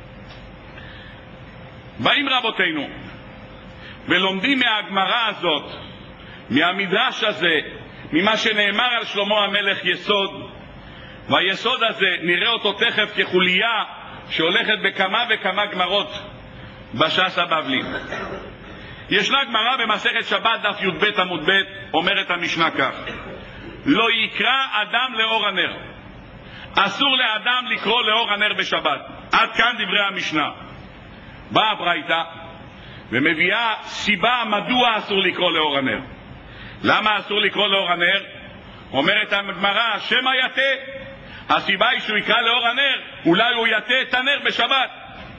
באים רבותינו ולומדים מהגמרא הזאת, מהמדרש הזה, ממה שנאמר על שלמה המלך יסוד, והיסוד הזה נראה אותו תכף כחוליה שהולכת בכמה וכמה גמרות בש"ס הבבלי. ישנה גמרא במסכת שבת דף י"ב עמוד ב', אומרת המשנה כך: לא יקרא אדם לאור הנר. אסור לאדם לקרוא לאור הנר בשבת. עד כאן דברי המשנה. באה הברייתא ומביאה סיבה מדוע אסור לקרוא לאור הנר. למה אסור לקרוא לאור הנר? אומרת הגמרא, שמא יתה. הסיבה היא שהוא יקרא לאור הנר, אולי הוא יתה את הנר בשבת.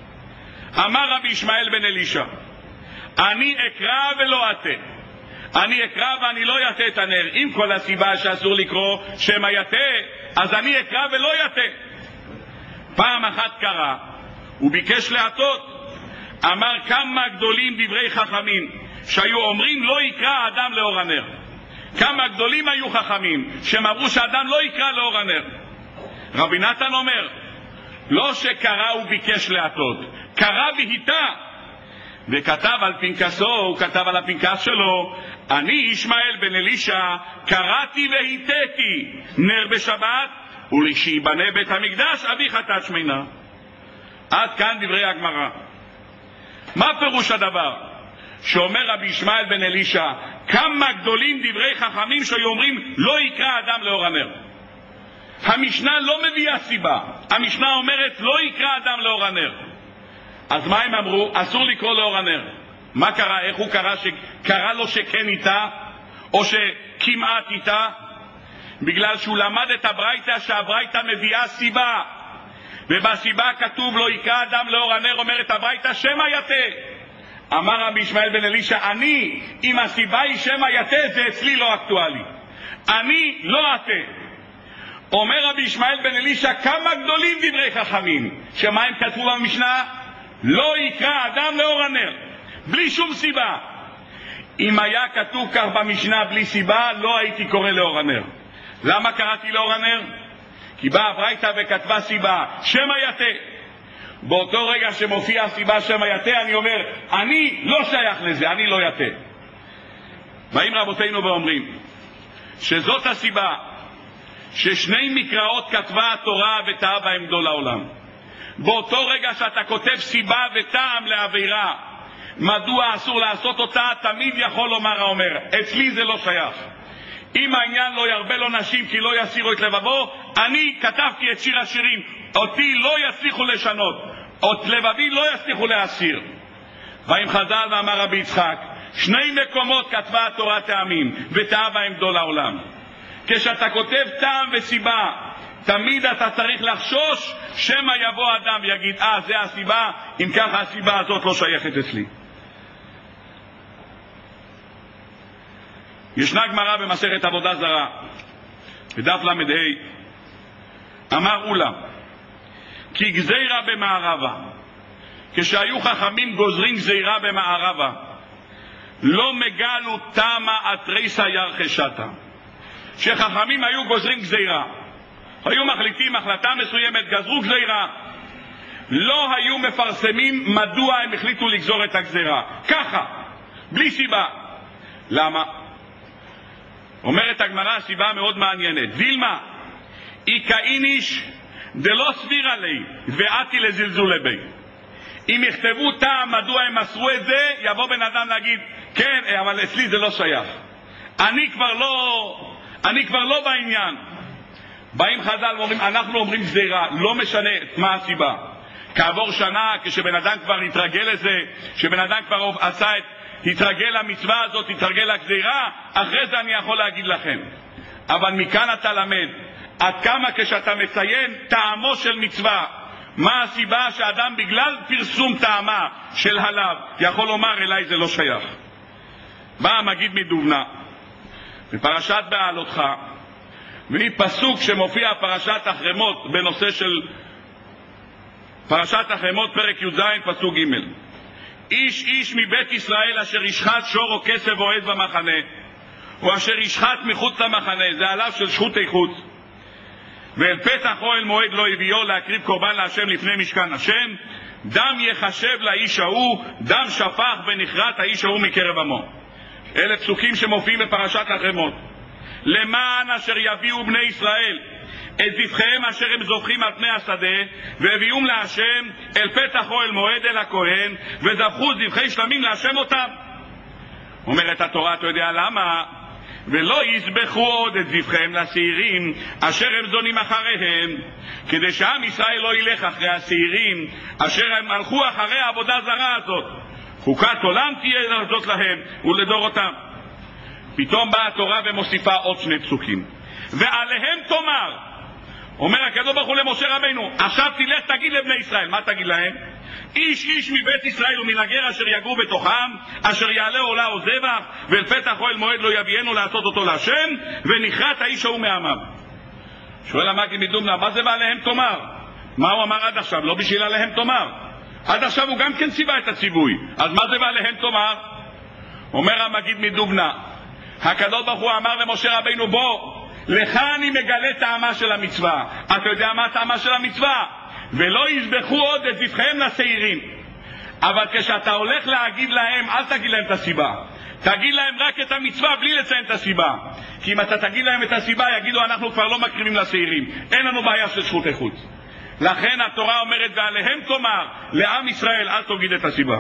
אמר רבי ישמעאל בן אלישע, אני אקרא ולא אתה. אני אקרא ואני לא יתה את הנר. אם כל הסיבה שאסור לקרוא שמא יתה, אז אני אקרא ולא יתה. פעם אחת קרא, הוא ביקש להטות. אמר כמה גדולים דברי חכמים שהיו אומרים לא יקרא אדם לאור הנר. כמה גדולים היו חכמים שאמרו שאדם לא יקרא לאור הנר. רבי נתן אומר, לא שקרא הוא ביקש להטות, קרא והיטה, וכתב על פנקסו, הוא כתב על הפנקס שלו, אני ישמעאל בן אלישע קראתי והיטאתי נר בשבת, ולשיבנה בית המקדש אבי חטאת שמינה. עד כאן דברי הגמרא. מה פירוש הדבר? שאומר רבי ישמעאל בן אלישע, כמה גדולים דברי חכמים שהיו אומרים לא יקרא אדם לאור הנר. המשנה לא מביאה סיבה. המשנה אומרת לא יקרא אדם לאור הנר. אז מה הם אמרו? אסור לקרוא לאור הנר. מה קרה? איך הוא קרא? שקרא לו שכן איתה או שכמעט איתה? בגלל שהוא למד את הברייתא, שהברייתא מביאה סיבה, ובסיבה כתוב לא יקרא אדם לאור הנר. אומרת הברייתא שמא יתה. אמר רבי ישמעאל בן אלישע, אני, אם הסיבה היא שמא יתה, זה אצלי לא אקטואלי, אני לא אתה. אומר רבי ישמעאל בן אלישע, כמה גדולים דברי חכמים, שמה הם כתבו במשנה? לא יקרא אדם לאור הנר, בלי שום סיבה. אם היה כתוב כך במשנה בלי סיבה, לא הייתי קורא לאור הנר. למה קראתי לאור הנר? כי באה הברייתא וכתבה סיבה שמא יתה. באותו רגע שמופיע הסיבה שמא יתה, אני אומר, אני לא שייך לזה, אני לא יתה. באים רבותינו ואומרים שזאת הסיבה ששני מקראות כתבה התורה וטעה בהם גדול העולם. באותו רגע שאתה כותב סיבה וטעם לעבירה, מדוע אסור לעשות אותה, תמיד יכול לומר האומר, אצלי זה לא שייך. אם העניין לא ירבה לו נשים כי לא יסירו את לבבו, אני כתבתי את שיר השירים, אותי לא יצליחו לשנות, את לבבי לא יצליחו להסיר. ואם חז"ל ואמר רבי יצחק, שני מקומות כתבה התורה טעמים וטעה בהם גדול העולם. כשאתה כותב טעם וסיבה, תמיד אתה צריך לחשוש שמא יבוא אדם ויגיד, אה זה הסיבה, אם ככה הסיבה הזאת לא שייכת אצלי. ישנה גמרא במסכת עבודה זרה בדף למד ה', אמר אולה כי גזירה במערבה, כשהיו חכמים גוזרים גזירה במערבה, לא מגלו תמה אתריסה ירחשתה. שחכמים היו גוזרים גזירה, היו מחליטים החלטה מסוימת, גזרו גזירה, לא היו מפרסמים מדוע הם החליטו לגזור את הגזירה ככה, בלי סיבה. למה? אומרת הגמרא הסיבה מאוד מעניינת, דילמה איקה איניש דלא סביר עלי ואתי לזלזול בי. אם יכתבו טעם מדוע הם מסרו את זה, יבוא בן אדם להגיד כן, אבל אצלי זה לא שייך, אני כבר לא אני כבר לא בעניין. באים חז"ל ואומרים, אנחנו אומרים גזירה, לא משנה מה הסיבה. כעבור שנה, כשבן אדם כבר התרגל לזה, שבן אדם כבר עשה את, התרגל למצווה הזאת, התרגל לגזירה, אחרי זה אני יכול להגיד לכם. אבל מכאן אתה למד, עד כמה כשאתה מציין טעמו של מצווה, מה הסיבה שאדם בגלל פרסום טעמה של הלב, יכול לומר אליי זה לא שייך. בא המגיד מדובנה, בפרשת בעלותך, ומפסוק שמופיע פרשת החרמות בנושא של פרשת החרמות פרק י"ז פסוק ג', איש איש מבית ישראל אשר ישחט שור או כסף או עז במחנה, או אשר ישחט מחוץ למחנה, זה עליו של שחוטי חוץ, ואל פתח אוהל מועד לא הביאו להקריב קורבן להשם לפני משכן השם, דם יחשב לאיש ההוא, דם שפך ונחרט האיש ההוא מקרב עמו. אלה פסוקים שמופיעים בפרשת החרמות. למען אשר יביאו בני ישראל את זבחיהם אשר הם זובחים על פני השדה, והביאום להשם אל פתח אוהל מועד אל הכהן, וזבחו זבחי שלמים להשם אותם. אומרת התורה, אתה יודע למה? ולא יזבחו עוד את זבחיהם לשעירים אשר הם זונים אחריהם, כדי שעם ישראל לא ילך אחרי השעירים אשר הם הלכו אחרי העבודה זרה הזאת. חוקת עולם תהיה זאת להם ולדורותם. פתאום באה התורה ומוסיפה עוד שני פסוקים, ועליהם תאמר, אומר הקדוש ברוך הוא למשה רבינו, עכשיו תלך תגיד לבני ישראל. מה תגיד להם? איש איש מבית ישראל ומן הגר אשר יגור בתוכם, אשר יעלה עולה או זבח, ואל פתח אוהל מועד לא יביאנו לעשות אותו להשם, ונכרת האיש ההוא מעמיו. שואל המגיד מדובנא, מה זה ועליהם תאמר? מה הוא אמר עד עכשיו? לא בשביל עליהם תאמר. עד עכשיו הוא גם כן ציווה את הציווי, אז מה זה ועליהם תאמר? אומר המגיד מדובנא, הקדוש ברוך הוא אמר למשה רבינו, בוא, לך אני מגלה טעמה של המצווה. אתה יודע מה טעמה של המצווה? ולא יזבחו עוד את זבחיהם לשעירים. אבל כשאתה הולך להגיד להם, אל תגיד להם את הסיבה, תגיד להם רק את המצווה בלי לציין את הסיבה. כי אם אתה תגיד להם את הסיבה, יגידו אנחנו כבר לא מקריבים לשעירים, אין לנו בעיה של זכות איכות. לכן התורה אומרת, ועליהם תאמר, לעם ישראל אל תגיד את הסיבה.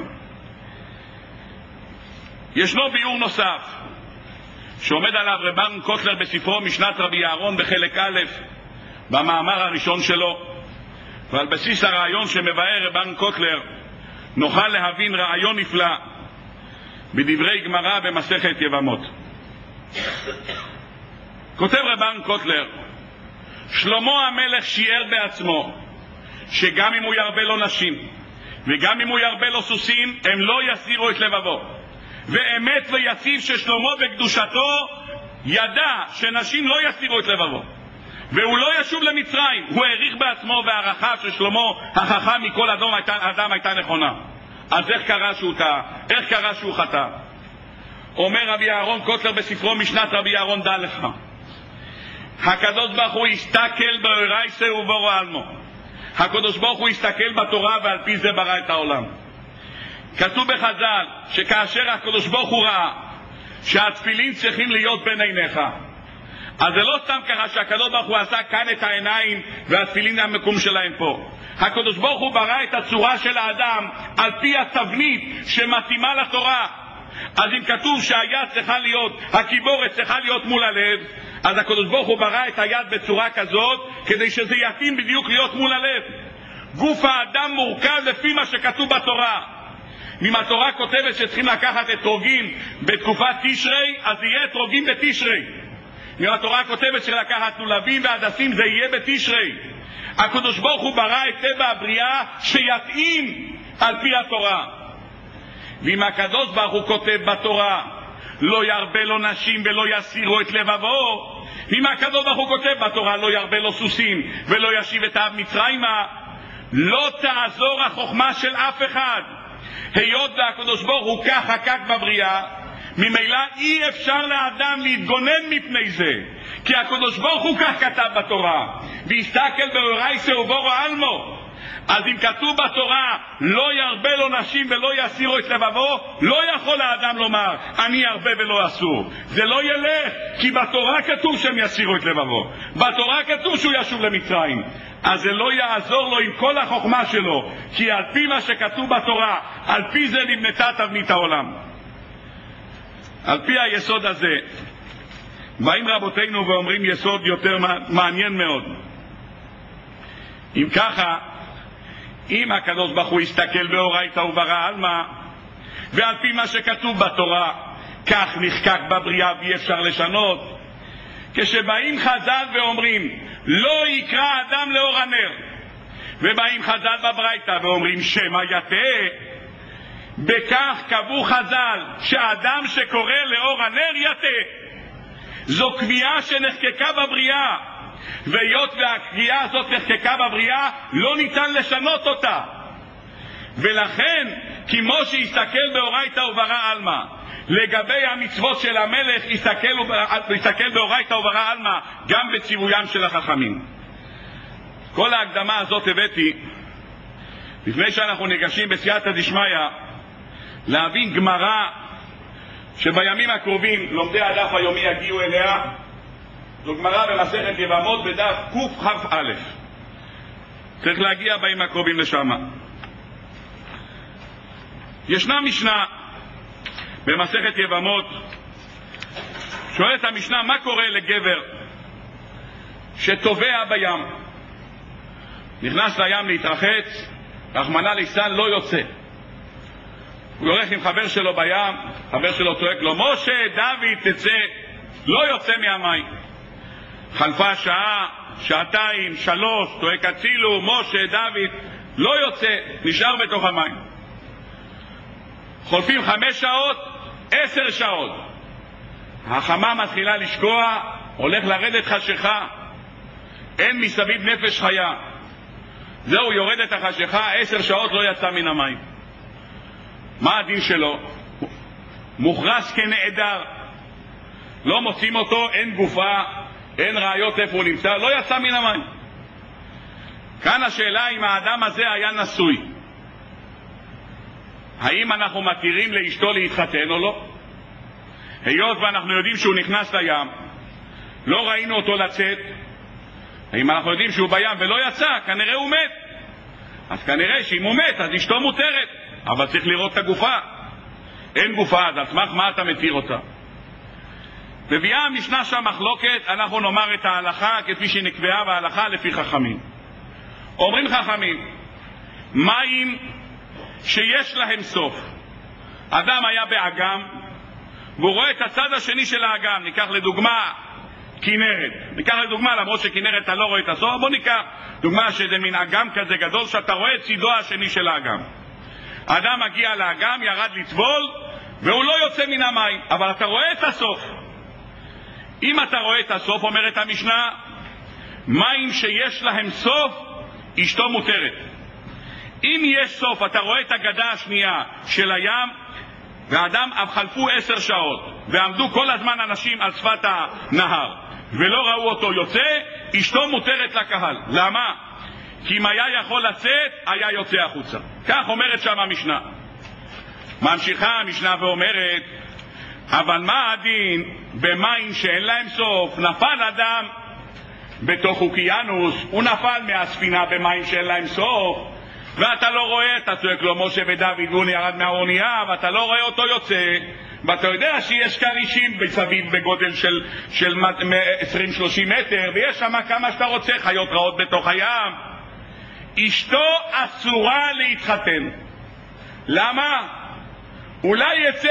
ישנו ביור נוסף שעומד עליו רבן קוטלר בספרו משנת רבי אהרון בחלק א' במאמר הראשון שלו, ועל בסיס הרעיון שמבאר רבן קוטלר נוכל להבין רעיון נפלא בדברי גמרא במסכת יבמות. כותב רבן קוטלר, שלמה המלך שיער בעצמו שגם אם הוא ירבה לו נשים וגם אם הוא ירבה לו סוסים, הם לא יסירו את לבבו. ואמת ויציב ששלמה בקדושתו ידע שנשים לא יסירו את לבבו, והוא לא ישוב למצרים. הוא העריך בעצמו, והערכה של שלמה החכם מכל אדם הייתה, אדם הייתה נכונה. אז איך קרה שהוא טעה? איך קרה שהוא חטא? אומר רבי אהרון קוטלר בספרו משנת רבי אהרון, דע לך, הקדוש ברוך הוא הסתכל באורייסה ובורו עלמו. הקדוש ברוך הוא הסתכל בתורה ועל פי זה ברא את העולם. כתוב בחז"ל שכאשר הקדוש ברוך הוא ראה שהתפילין צריכים להיות בין עיניך, אז זה לא סתם ככה שהקדוש ברוך הוא עשה כאן את העיניים והתפילין המקום שלהם פה. הקדוש ברוך הוא ברא את הצורה של האדם על פי התבנית שמתאימה לתורה. אז אם כתוב שהיד צריכה להיות, הקיבורת צריכה להיות מול הלב, אז הקדוש ברוך הוא ברא את היד בצורה כזאת כדי שזה יתאים בדיוק להיות מול הלב. גוף האדם מורכב לפי מה שכתוב בתורה. אם התורה כותבת שצריכים לקחת אתרוגים בתקופת תשרי, אז יהיה אתרוגים בתשרי. אם התורה כותבת שלקחת לולבים והדסים, זה יהיה בתשרי. הקדוש ברוך הוא ברא את טבע הבריאה שיתאים על פי התורה. ואם הקדוש ברוך הוא כותב בתורה לא ירבה לו נשים ולא יסירו את לבבו, ואם הקדוש ברוך הוא כותב בתורה לא ירבה לו סוסים ולא ישיב את העם מצרימה, לא תעזור החוכמה של אף אחד. היות והקדוש ברוך הוא כך חקק בבריאה, ממילא אי אפשר לאדם להתגונן מפני זה, כי הקדוש ברוך הוא כך כתב בתורה, והסתכל באורייסה ובורו עלמו. אז אם כתוב בתורה לא ירבה לו נשים ולא יסירו את לבבו, לא יכול האדם לומר אני ירבה ולא אסור. זה לא ילך, כי בתורה כתוב שהם יסירו את לבבו, בתורה כתוב שהוא ישוב למצרים. אז זה לא יעזור לו עם כל החוכמה שלו, כי על פי מה שכתוב בתורה, על פי זה נבנתה תבנית העולם. על פי היסוד הזה באים רבותינו ואומרים יסוד יותר מעניין מאוד. אם ככה, אם הקדוש ברוך הוא יסתכל באורייתא וברא עלמא, ועל פי מה שכתוב בתורה כך נחקק בבריאה ואי אפשר לשנות, כשבאים חז"ל ואומרים לא יקרא אדם לאור הנר, ובאים חז"ל בברייתא ואומרים שמא יטעה, בכך קבעו חז"ל שאדם שקורא לאור הנר יטעה. זו קביעה שנחקקה בבריאה, והיות והקביעה הזאת נחקקה בבריאה לא ניתן לשנות אותה. ולכן כמו שיסתכל באורייתא וברא עלמא לגבי המצוות של המלך, יסתכל, יסתכל באורייתא וברא עלמא גם בציוויים של החכמים. כל ההקדמה הזאת הבאתי לפני שאנחנו ניגשים בסייעתא דשמיא להבין גמרא שבימים הקרובים לומדי הדף היומי יגיעו אליה, זו גמרא במסכת יבמות בדף קכ"א. צריך להגיע בימים הקרובים לשם. ישנה משנה במסכת יבמות, שואלת המשנה מה קורה לגבר שטובע בים, נכנס לים להתרחץ, רחמנא ליצלן לא יוצא. הוא הולך עם חבר שלו בים, חבר שלו צועק לו, משה, דוד, תצא, לא יוצא מהמים. חלפה שעה, שעתיים, שלוש, צועק הצילו, משה, דוד, לא יוצא, נשאר בתוך המים. חולפים חמש שעות, עשר שעות. החמה מתחילה לשקוע, הולך לרדת חשיכה, אין מסביב נפש חיה. זהו, יורד את החשיכה, עשר שעות לא יצא מן המים. מה הדין שלו? מוכרז כנעדר, לא מוצאים אותו, אין גופה, אין ראיות איפה הוא נמצא, לא יצא מן המים. כאן השאלה אם האדם הזה היה נשוי, האם אנחנו מתירים לאשתו להתחתן או לא? היות ואנחנו יודעים שהוא נכנס לים, לא ראינו אותו לצאת, האם אנחנו יודעים שהוא בים ולא יצא, כנראה הוא מת. אז כנראה שאם הוא מת אז אשתו מותרת, אבל צריך לראות את הגופה. אין גופה, אז על סמך מה אתה מתיר אותה? מביאה המשנה שם מחלוקת, אנחנו נאמר את ההלכה כפי שנקבעה בהלכה לפי חכמים. אומרים חכמים, מים שיש להם סוף. אדם היה באגם והוא רואה את הצד השני של האגם, ניקח לדוגמה כנרת, ניקח לדוגמה, למרות שכנרת אתה לא רואה את הסוף, בוא ניקח דוגמה שזה מין אגם כזה גדול שאתה רואה את צידו השני של האגם. האדם מגיע לאגם, ירד לטבול והוא לא יוצא מן המים, אבל אתה רואה את הסוף. אם אתה רואה את הסוף, אומרת המשנה, מים שיש להם סוף אשתו מותרת. אם יש סוף, אתה רואה את הגדה השנייה של הים, והאדם חלפו עשר שעות ועמדו כל הזמן אנשים על שפת הנהר ולא ראו אותו יוצא, אשתו מותרת לקהל. למה? כי אם היה יכול לצאת, היה יוצא החוצה. כך אומרת שם המשנה. ממשיכה המשנה ואומרת, אבל מה הדין במים שאין להם סוף? נפל אדם בתוך אוקיינוס, הוא נפל מהספינה במים שאין להם סוף, ואתה לא רואה, אתה צועק לו משה ודוד והוא ירד מהאונייה, ואתה לא רואה אותו יוצא, ואתה יודע שיש כרישים בסביב בגודל של, של עשרים שלושים מטר, ויש שם כמה שאתה רוצה, חיות רעות בתוך הים. אשתו אסורה להתחתן. למה? אולי יצא.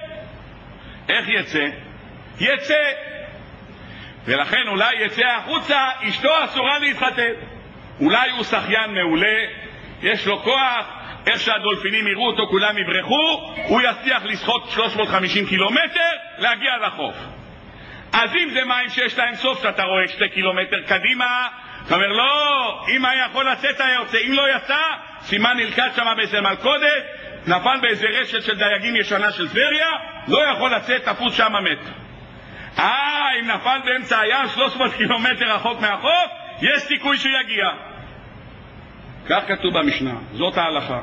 איך יצא? יצא. ולכן אולי יצא החוצה, אשתו אסורה להתחתן. אולי הוא שחיין מעולה, יש לו כוח, איך שהדולפינים יראו אותו כולם יברחו, הוא יצליח לשחות שלוש מאות וחמישים קילומטר להגיע לחוף. אז אם זה מים שיש להם סוף, שאתה רואה שתי קילומטר קדימה, אתה אומר לא, אם היה יכול לצאת היה יוצא, אם לא יצא, סימן נלכד שם באיזה מלכודת, נפל באיזה רשת של דייגים ישנה של טבריה, לא יכול לצאת, תפוס שם מת. אה, אם נפל באמצע הים שלוש מאות קילומטר רחוק מהחוף, יש סיכוי שהוא יגיע. כך כתוב במשנה, זאת ההלכה.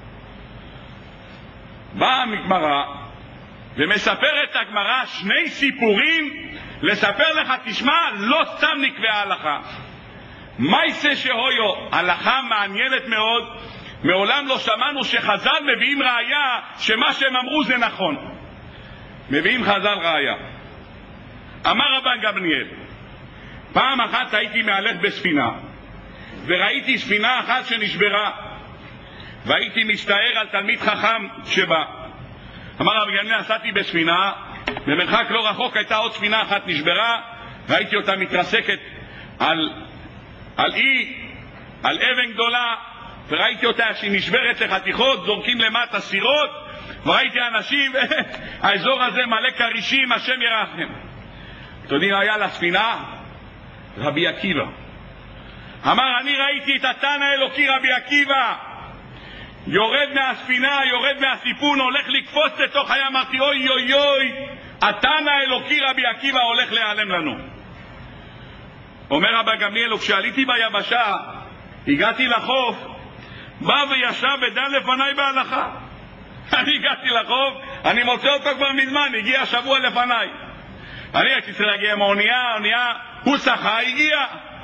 באה הגמרא ומספרת הגמרא שני סיפורים לספר לך, תשמע, לא סתם נקבעה ההלכה. מייסה שהויו, הלכה מעניינת מאוד, מעולם לא שמענו שחז"ל מביאים ראיה שמה שהם אמרו זה נכון. מביאים חז"ל ראיה. אמר רבן גמליאל, פעם אחת הייתי מהלך בספינה וראיתי ספינה אחת שנשברה, והייתי מסתער על תלמיד חכם שבא. אמר רבי גמליאל, נסעתי בספינה, במרחק לא רחוק הייתה עוד ספינה אחת נשברה, ראיתי אותה מתרסקת על, על אי, על אבן גדולה, וראיתי אותה שהיא נשברת לחתיכות, זורקים למטה סירות, וראיתי אנשים, האזור הזה מלא כרישים, השם ירחם. אתם יודעים, היה לספינה רבי עקיבא. אמר, אני ראיתי את התנא האלוקי רבי עקיבא יורד מהספינה, יורד מהסיפון, הולך לקפוץ לתוך הים. אמרתי, אוי אוי אוי, התנא האלוקי רבי עקיבא הולך להיעלם לנו. אומר רבי גמליאל, וכשעליתי ביבשה, הגעתי לחוף, בא וישב ודן לפניי בהלכה. אני הגעתי לחוף, אני מוצא אותו כבר מזמן, הגיע שבוע לפניי. אני הייתי צריך להגיע עם האונייה, האונייה הוא שחה, הגיע.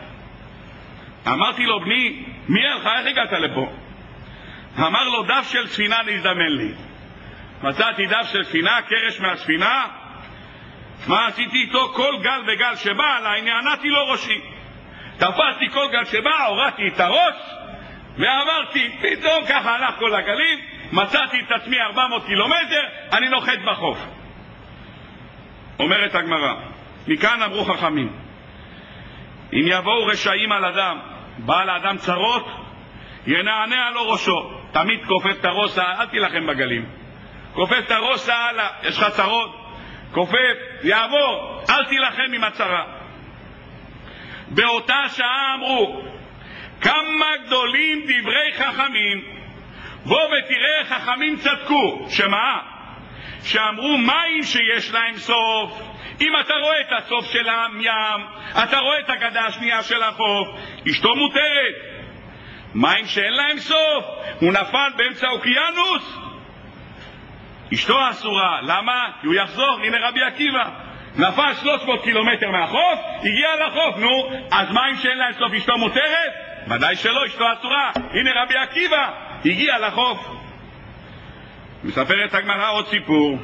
אמרתי לו, בני, מי אלך? איך הגעת לפה? אמר לו, דף של ספינה נזדמן לי. מצאתי דף של ספינה, קרש מהספינה. מה עשיתי איתו? כל גל וגל שבא עליי, נענעתי לו ראשי. תפסתי כל גל שבא, הורדתי את הראש, ועברתי. פתאום ככה הלך כל הגלים, מצאתי את עצמי ארבע מאות קילומטר, אני נוחת בחוף. אומרת הגמרא, מכאן אמרו חכמים, אם יבואו רשעים על אדם, בא לאדם צרות, ינענע לו ראשו. תמיד כופף את הראש, אל תילחם בגלים. כופף את הראש, הלאה, יש לך צרות, כופף, יעבור, אל תילחם עם הצרה. באותה שעה אמרו, כמה גדולים דברי חכמים, בוא ותראה חכמים צדקו. שמה? שאמרו מים שיש להם סוף. אם אתה רואה את הסוף של הים, אתה רואה את הגדה השנייה של החוף, אשתו מותרת. מים שאין להם סוף, הוא נפל באמצע האוקיינוס, אשתו אסורה. למה? כי הוא יחזור. הנה רבי עקיבא נפל שלוש מאות קילומטר מהחוף, הגיע לחוף. נו, אז מים שאין להם סוף אשתו מותרת? ודאי שלא, אשתו אסורה. הנה רבי עקיבא הגיע לחוף. מספרת הגמרא עוד סיפור.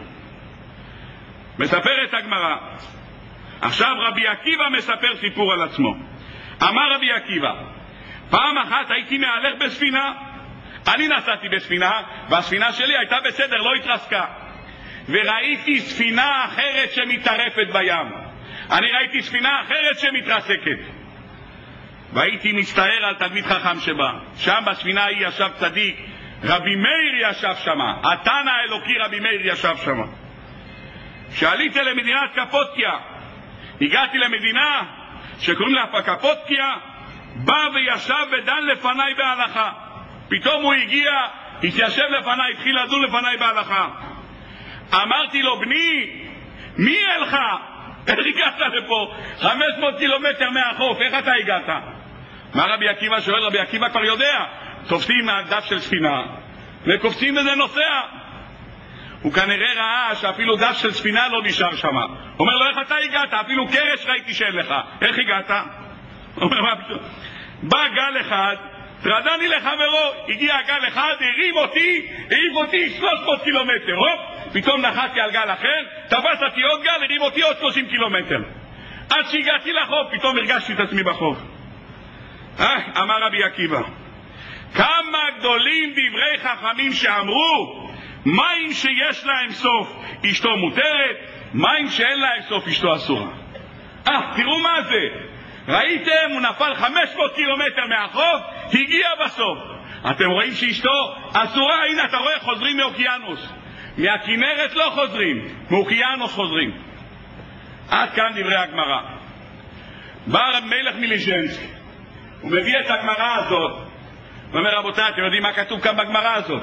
מספרת הגמרא, עכשיו רבי עקיבא מספר סיפור על עצמו. אמר רבי עקיבא, פעם אחת הייתי מהלך בספינה. אני נסעתי בספינה, והספינה שלי הייתה בסדר, לא התרסקה. וראיתי ספינה אחרת שמתערפת בים. אני ראיתי ספינה אחרת שמתרסקת. והייתי מסתער על תלמיד חכם שבא. שם בספינה היא ישב צדיק, רבי מאיר ישב שם. התנא האלוקי רבי מאיר ישב שם. שעליתי למדינת קפוטקיה, הגעתי למדינה שקוראים לה קפוטקיה, בא וישב ודן לפניי בהלכה. פתאום הוא הגיע, התיישב לפניי, התחיל לדון לפניי בהלכה. אמרתי לו, בני, מי אלך? איך הגעת לפה? חמש מאות קילומטר מהחוף, איך אתה הגעת? מה רבי עקיבא שואל? רבי עקיבא כבר יודע, תופסים מהדף של ספינה וקופצים וזה נוסע. הוא כנראה ראה שאפילו דף של ספינה לא נשאר שם. אומר לו, איך אתה הגעת? אפילו קרש ראיתי שאין לך. איך הגעת? אומר, מה פתאום? בא גל אחד, טרדני לחברו, הגיע גל אחד, הרים אותי, הרים אותי שלוש מאות קילומטר. הופ, פתאום נחתי על גל אחר, תפסתי עוד גל, הרים אותי עוד שלושים קילומטר. עד שהגעתי לחוף, פתאום הרגשתי את עצמי בחוף. אה, אמר רבי עקיבא, כמה גדולים דברי חכמים שאמרו, מים שיש להם סוף אשתו מותרת, מים שאין להם סוף אשתו אסורה. אה, תראו מה זה. ראיתם, הוא נפל חמש מאות קילומטר מהחוף, הגיע בסוף. אתם רואים שאשתו אסורה? הנה אתה רואה, חוזרים מאוקיינוס. מהכינרת לא חוזרים, מאוקיינוס חוזרים. עד כאן דברי הגמרא. בא רב מלך מליז'נסק, הוא מביא את הגמרא הזאת, הוא אומר, רבותיי, אתם יודעים מה כתוב כאן בגמרא הזאת?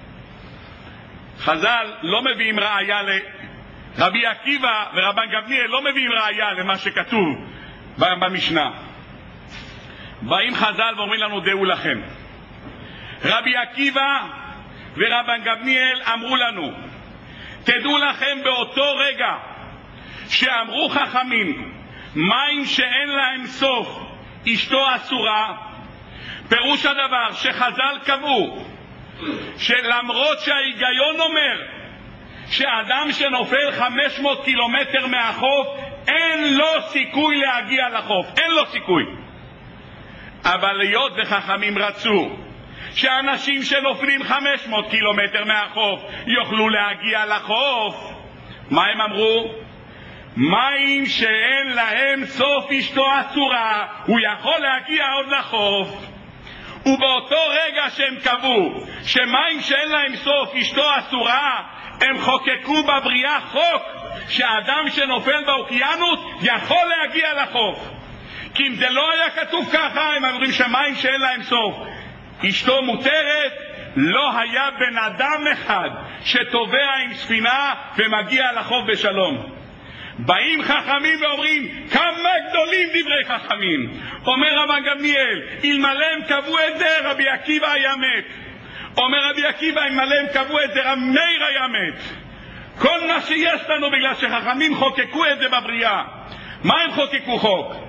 חז"ל לא מביאים ראיה, לרבי עקיבא ורבן גמליאל לא מביאים ראיה למה שכתוב במשנה. באים חז"ל ואומרים לנו, דעו לכם, רבי עקיבא ורבן גמליאל אמרו לנו, תדעו לכם באותו רגע שאמרו חכמים, מים שאין להם סוף אשתו אסורה, פירוש הדבר שחז"ל קבעו שלמרות שההיגיון אומר שאדם שנופל חמש מאות קילומטר מהחוף אין לו סיכוי להגיע לחוף, אין לו סיכוי, אבל היות וחכמים רצו שאנשים שנופלים חמש מאות קילומטר מהחוף יוכלו להגיע לחוף, מה הם אמרו? מים שאין להם סוף אשתו אסורה, הוא יכול להגיע עוד לחוף. ובאותו רגע שהם קבעו שמים שאין להם סוף אשתו אסורה, הם חוקקו בבריאה חוק שאדם שנופל באוקיינוס יכול להגיע לחוף. כי אם זה לא היה כתוב ככה, הם אומרים שמים שאין להם סוף אשתו מותרת, לא היה בן אדם אחד שטובע עם ספינה ומגיע לחוף בשלום. באים חכמים ואומרים, כמה גדולים דברי חכמים. אומר רבן גמליאל, אלמלא הם קבעו את זה רבי עקיבא היה מת. אומר רבי עקיבא, אלמלא הם קבעו את זה רבי מאיר היה מת. כל מה שיש לנו בגלל שחכמים חוקקו את זה בבריאה. מה הם חוקקו חוק?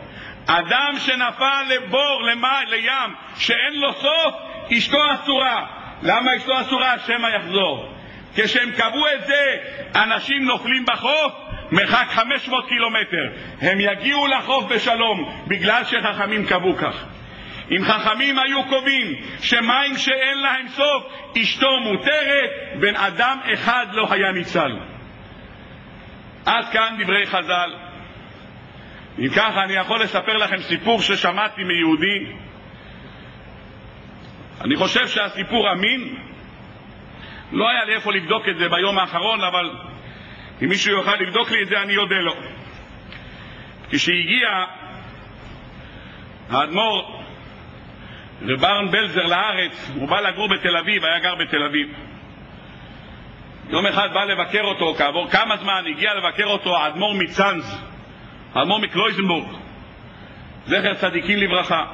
אדם שנפל לבור, למים, לים, שאין לו סוף, אשתו אסורה. למה אשתו אסורה? שמא יחזור. כשהם קבעו את זה, אנשים נופלים בחוף, מרחק חמש מאות קילומטר. הם יגיעו לחוף בשלום, בגלל שחכמים קבעו כך. אם חכמים היו קובעים שמים שאין להם סוף, אשתו מותרת, בן אדם אחד לא היה ניצל. עד כאן דברי חז"ל. אם ככה אני יכול לספר לכם סיפור ששמעתי מיהודי. אני חושב שהסיפור אמין. לא היה לי איפה לבדוק את זה ביום האחרון, אבל אם מישהו יוכל לבדוק לי את זה אני יודע לו. כשהגיע האדמו"ר רב אהרן בלזר לארץ, הוא בא לגור בתל אביב, היה גר בתל אביב. יום אחד בא לבקר אותו, כעבור כמה זמן הגיע לבקר אותו האדמו"ר מצאנז, האדמו"ר מקלויזנבורג, זכר צדיקים לברכה.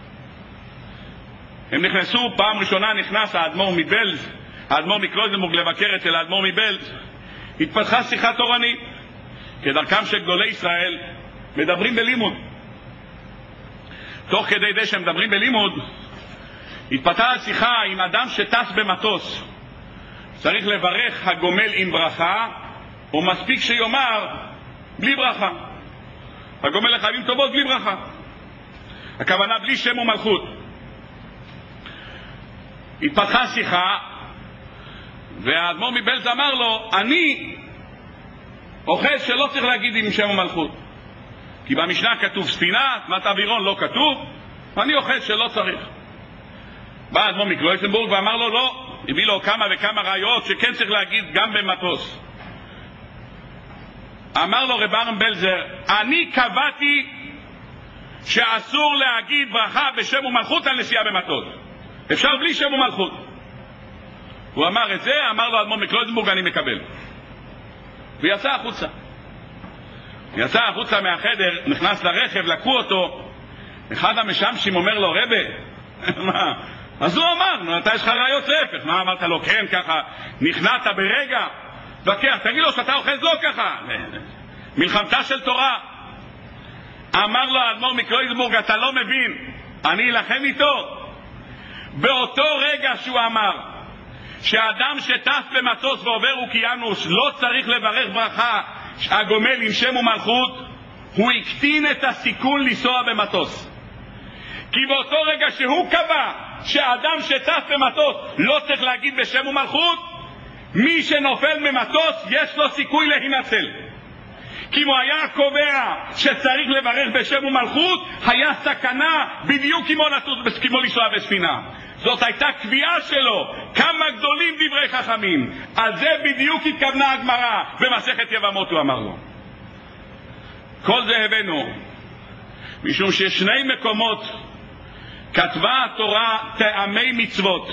הם נכנסו, פעם ראשונה נכנס האדמו"ר מבלז, האדמו"ר מקלויזנבורג לבקר אצל האדמו"ר מבלז. התפתחה שיחה תורנית, כדרכם של גדולי ישראל, מדברים בלימוד. תוך כדי זה שהם מדברים בלימוד, התפתחה שיחה עם אדם שטס במטוס. צריך לברך הגומל עם ברכה, או מספיק שיאמר בלי ברכה. הגומל לחייבים טובות בלי ברכה. הכוונה בלי שם ומלכות. התפתחה שיחה, והאדמו"ר מבלז אמר לו, אני אוחז שלא צריך להגיד עם שם ומלכות. כי במשנה כתוב ספינה, תמת אווירון לא כתוב, ואני אוחז שלא צריך. בא האדמו"ר מקלויזנבורג ואמר לו לא, הביא לו כמה וכמה ראיות שכן צריך להגיד גם במטוס. אמר לו רב אהרן בלזר, אני קבעתי שאסור להגיד ברכה בשם ומלכות על נסיעה במטוס. אפשר בלי שם ומלכות. הוא אמר את זה, אמר לו האדמו"ר מקלויזנבורג, אני מקבל. ויצא החוצה. יצא החוצה מהחדר, נכנס לרכב, לקחו אותו. אחד המשמשים אומר לו, רבי, מה? אז הוא אמר, אתה יש לך ראיות להפך. מה אמרת לו? כן, ככה, נכנעת ברגע. וכך, תגיד לו שאתה אוחז לא ככה. מלחמתה של תורה. אמר לו האדמו"ר מקלויזנבורג, אתה לא מבין, אני אלחם איתו. באותו רגע שהוא אמר, שהאדם שטס במטוס ועובר אוקיינוס לא צריך לברך ברכה הגומל עם שם ומלכות, הוא הקטין את הסיכון לנסוע במטוס. כי באותו רגע שהוא קבע שהאדם שטס במטוס לא צריך להגיד בשם ומלכות, מי שנופל ממטוס יש לו סיכוי להינצל. כי אם הוא היה קובע שצריך לברך בשם ומלכות, היה סכנה בדיוק כמו, לטוס, כמו לנסוע בספינה. זאת הייתה קביעה שלו. כמה גדולים דברי חכמים. על זה בדיוק התכוונה הגמרא במסכת יבמות, הוא אמר לו. כל זה הבאנו משום ששני מקומות כתבה התורה טעמי מצוות,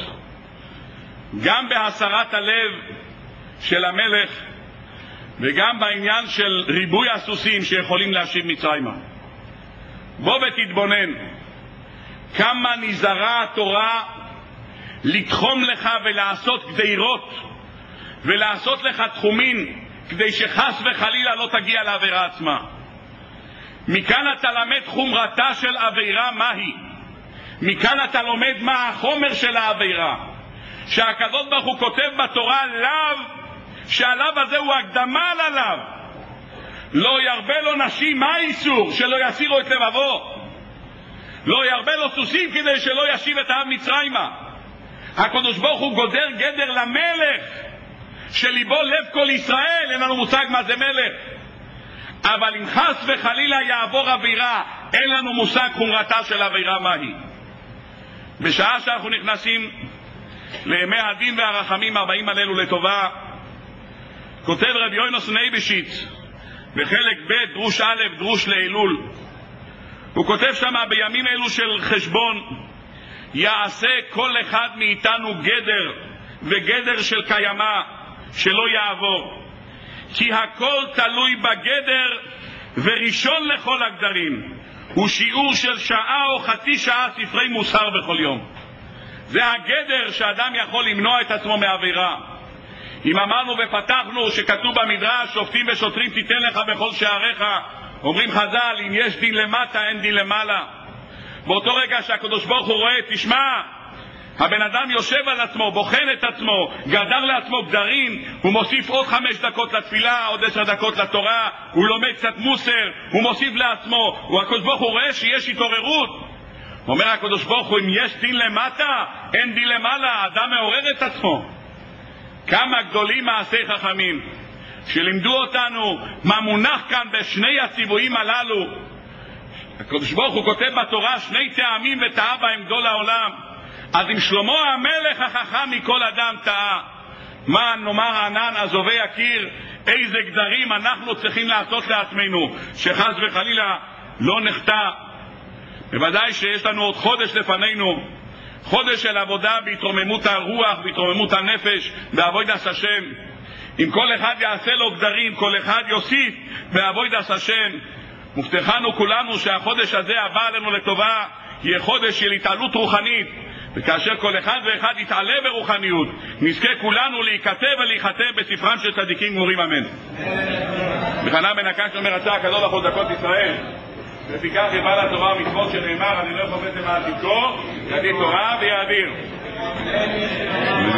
גם בהסרת הלב של המלך וגם בעניין של ריבוי הסוסים שיכולים להשיב מצרימה. בוא ותתבונן כמה נזהרה התורה לתחום לך ולעשות גזירות ולעשות לך תחומים כדי שחס וחלילה לא תגיע לעבירה עצמה. מכאן אתה למד חומרתה של עבירה מהי. מכאן אתה לומד מה החומר של העבירה, שהקדוש ברוך הוא כותב בתורה לאו, שהלאו הזה הוא הקדמה על הלאו. לא ירבה לו נשים, מה האיסור? שלא יסירו את לבבו. לא ירבה לו סוסים כדי שלא ישיב את העם מצרימה. הקדוש ברוך הוא גודר גדר למלך שליבו לב כל ישראל, אין לנו מושג מה זה מלך. אבל אם חס וחלילה יעבור עבירה, אין לנו מושג חומרתה של עבירה מהי. בשעה שאנחנו נכנסים לימי הדין והרחמים הבאים עלינו לטובה, כותב רבי יוינוס נייבשיץ בחלק ב' דרוש א' דרוש לאלול, הוא כותב שם בימים אלו של חשבון, יעשה כל אחד מאיתנו גדר וגדר של קיימה שלא יעבור, כי הכל תלוי בגדר, וראשון לכל הגדרים הוא שיעור של שעה או חצי שעה ספרי מוסר בכל יום. זה הגדר שאדם יכול למנוע את עצמו מעבירה. אם אמרנו ופתחנו שכתוב במדרש שופטים ושוטרים תיתן לך בכל שעריך אומרים חז"ל, אם יש דין למטה אין דין למעלה. באותו רגע שהקדוש ברוך הוא רואה, תשמע, הבן אדם יושב על עצמו, בוחן את עצמו, גדר לעצמו גדרים, הוא מוסיף עוד חמש דקות לתפילה, עוד עשר דקות לתורה, הוא לומד קצת מוסר, הוא מוסיף לעצמו, והקדוש ברוך הוא רואה שיש התעוררות. אומר הקדוש ברוך הוא, אם יש דין למטה, אין דין למעלה. האדם מעורר את עצמו. כמה גדולים מעשי חכמים שלימדו אותנו מה מונח כאן בשני הציוויים הללו. הקדוש ברוך הוא כותב בתורה, שני טעמים וטעה בהם גדול העולם. אז אם שלמה המלך החכם מכל אדם טעה, מה נאמר ענן עזובי יקיר, איזה גדרים אנחנו צריכים לעשות לעצמנו שחס וחלילה לא נחטא. בוודאי שיש לנו עוד חודש לפנינו, חודש של עבודה בהתרוממות הרוח, בהתרוממות הנפש, בעבודת השם. אם כל אחד יעשה לו גדרים, כל אחד יוסיף בעבודת השם, מובטחנו כולנו שהחודש הזה הבא עלינו לטובה יהיה חודש של התעלות רוחנית, וכאשר כל אחד ואחד יתעלה ברוחניות, נזכה כולנו להיכתב ולהיחתם בספרם של צדיקים גמורים, אמן. בכנה בן הקש אומר רצה הקדוש ברוך הוא דקות ישראל, לפיכך יבא לתורה ומצוות שנאמר, אני לא חפץ למען תזכור, ידעי תורה ויאדיר.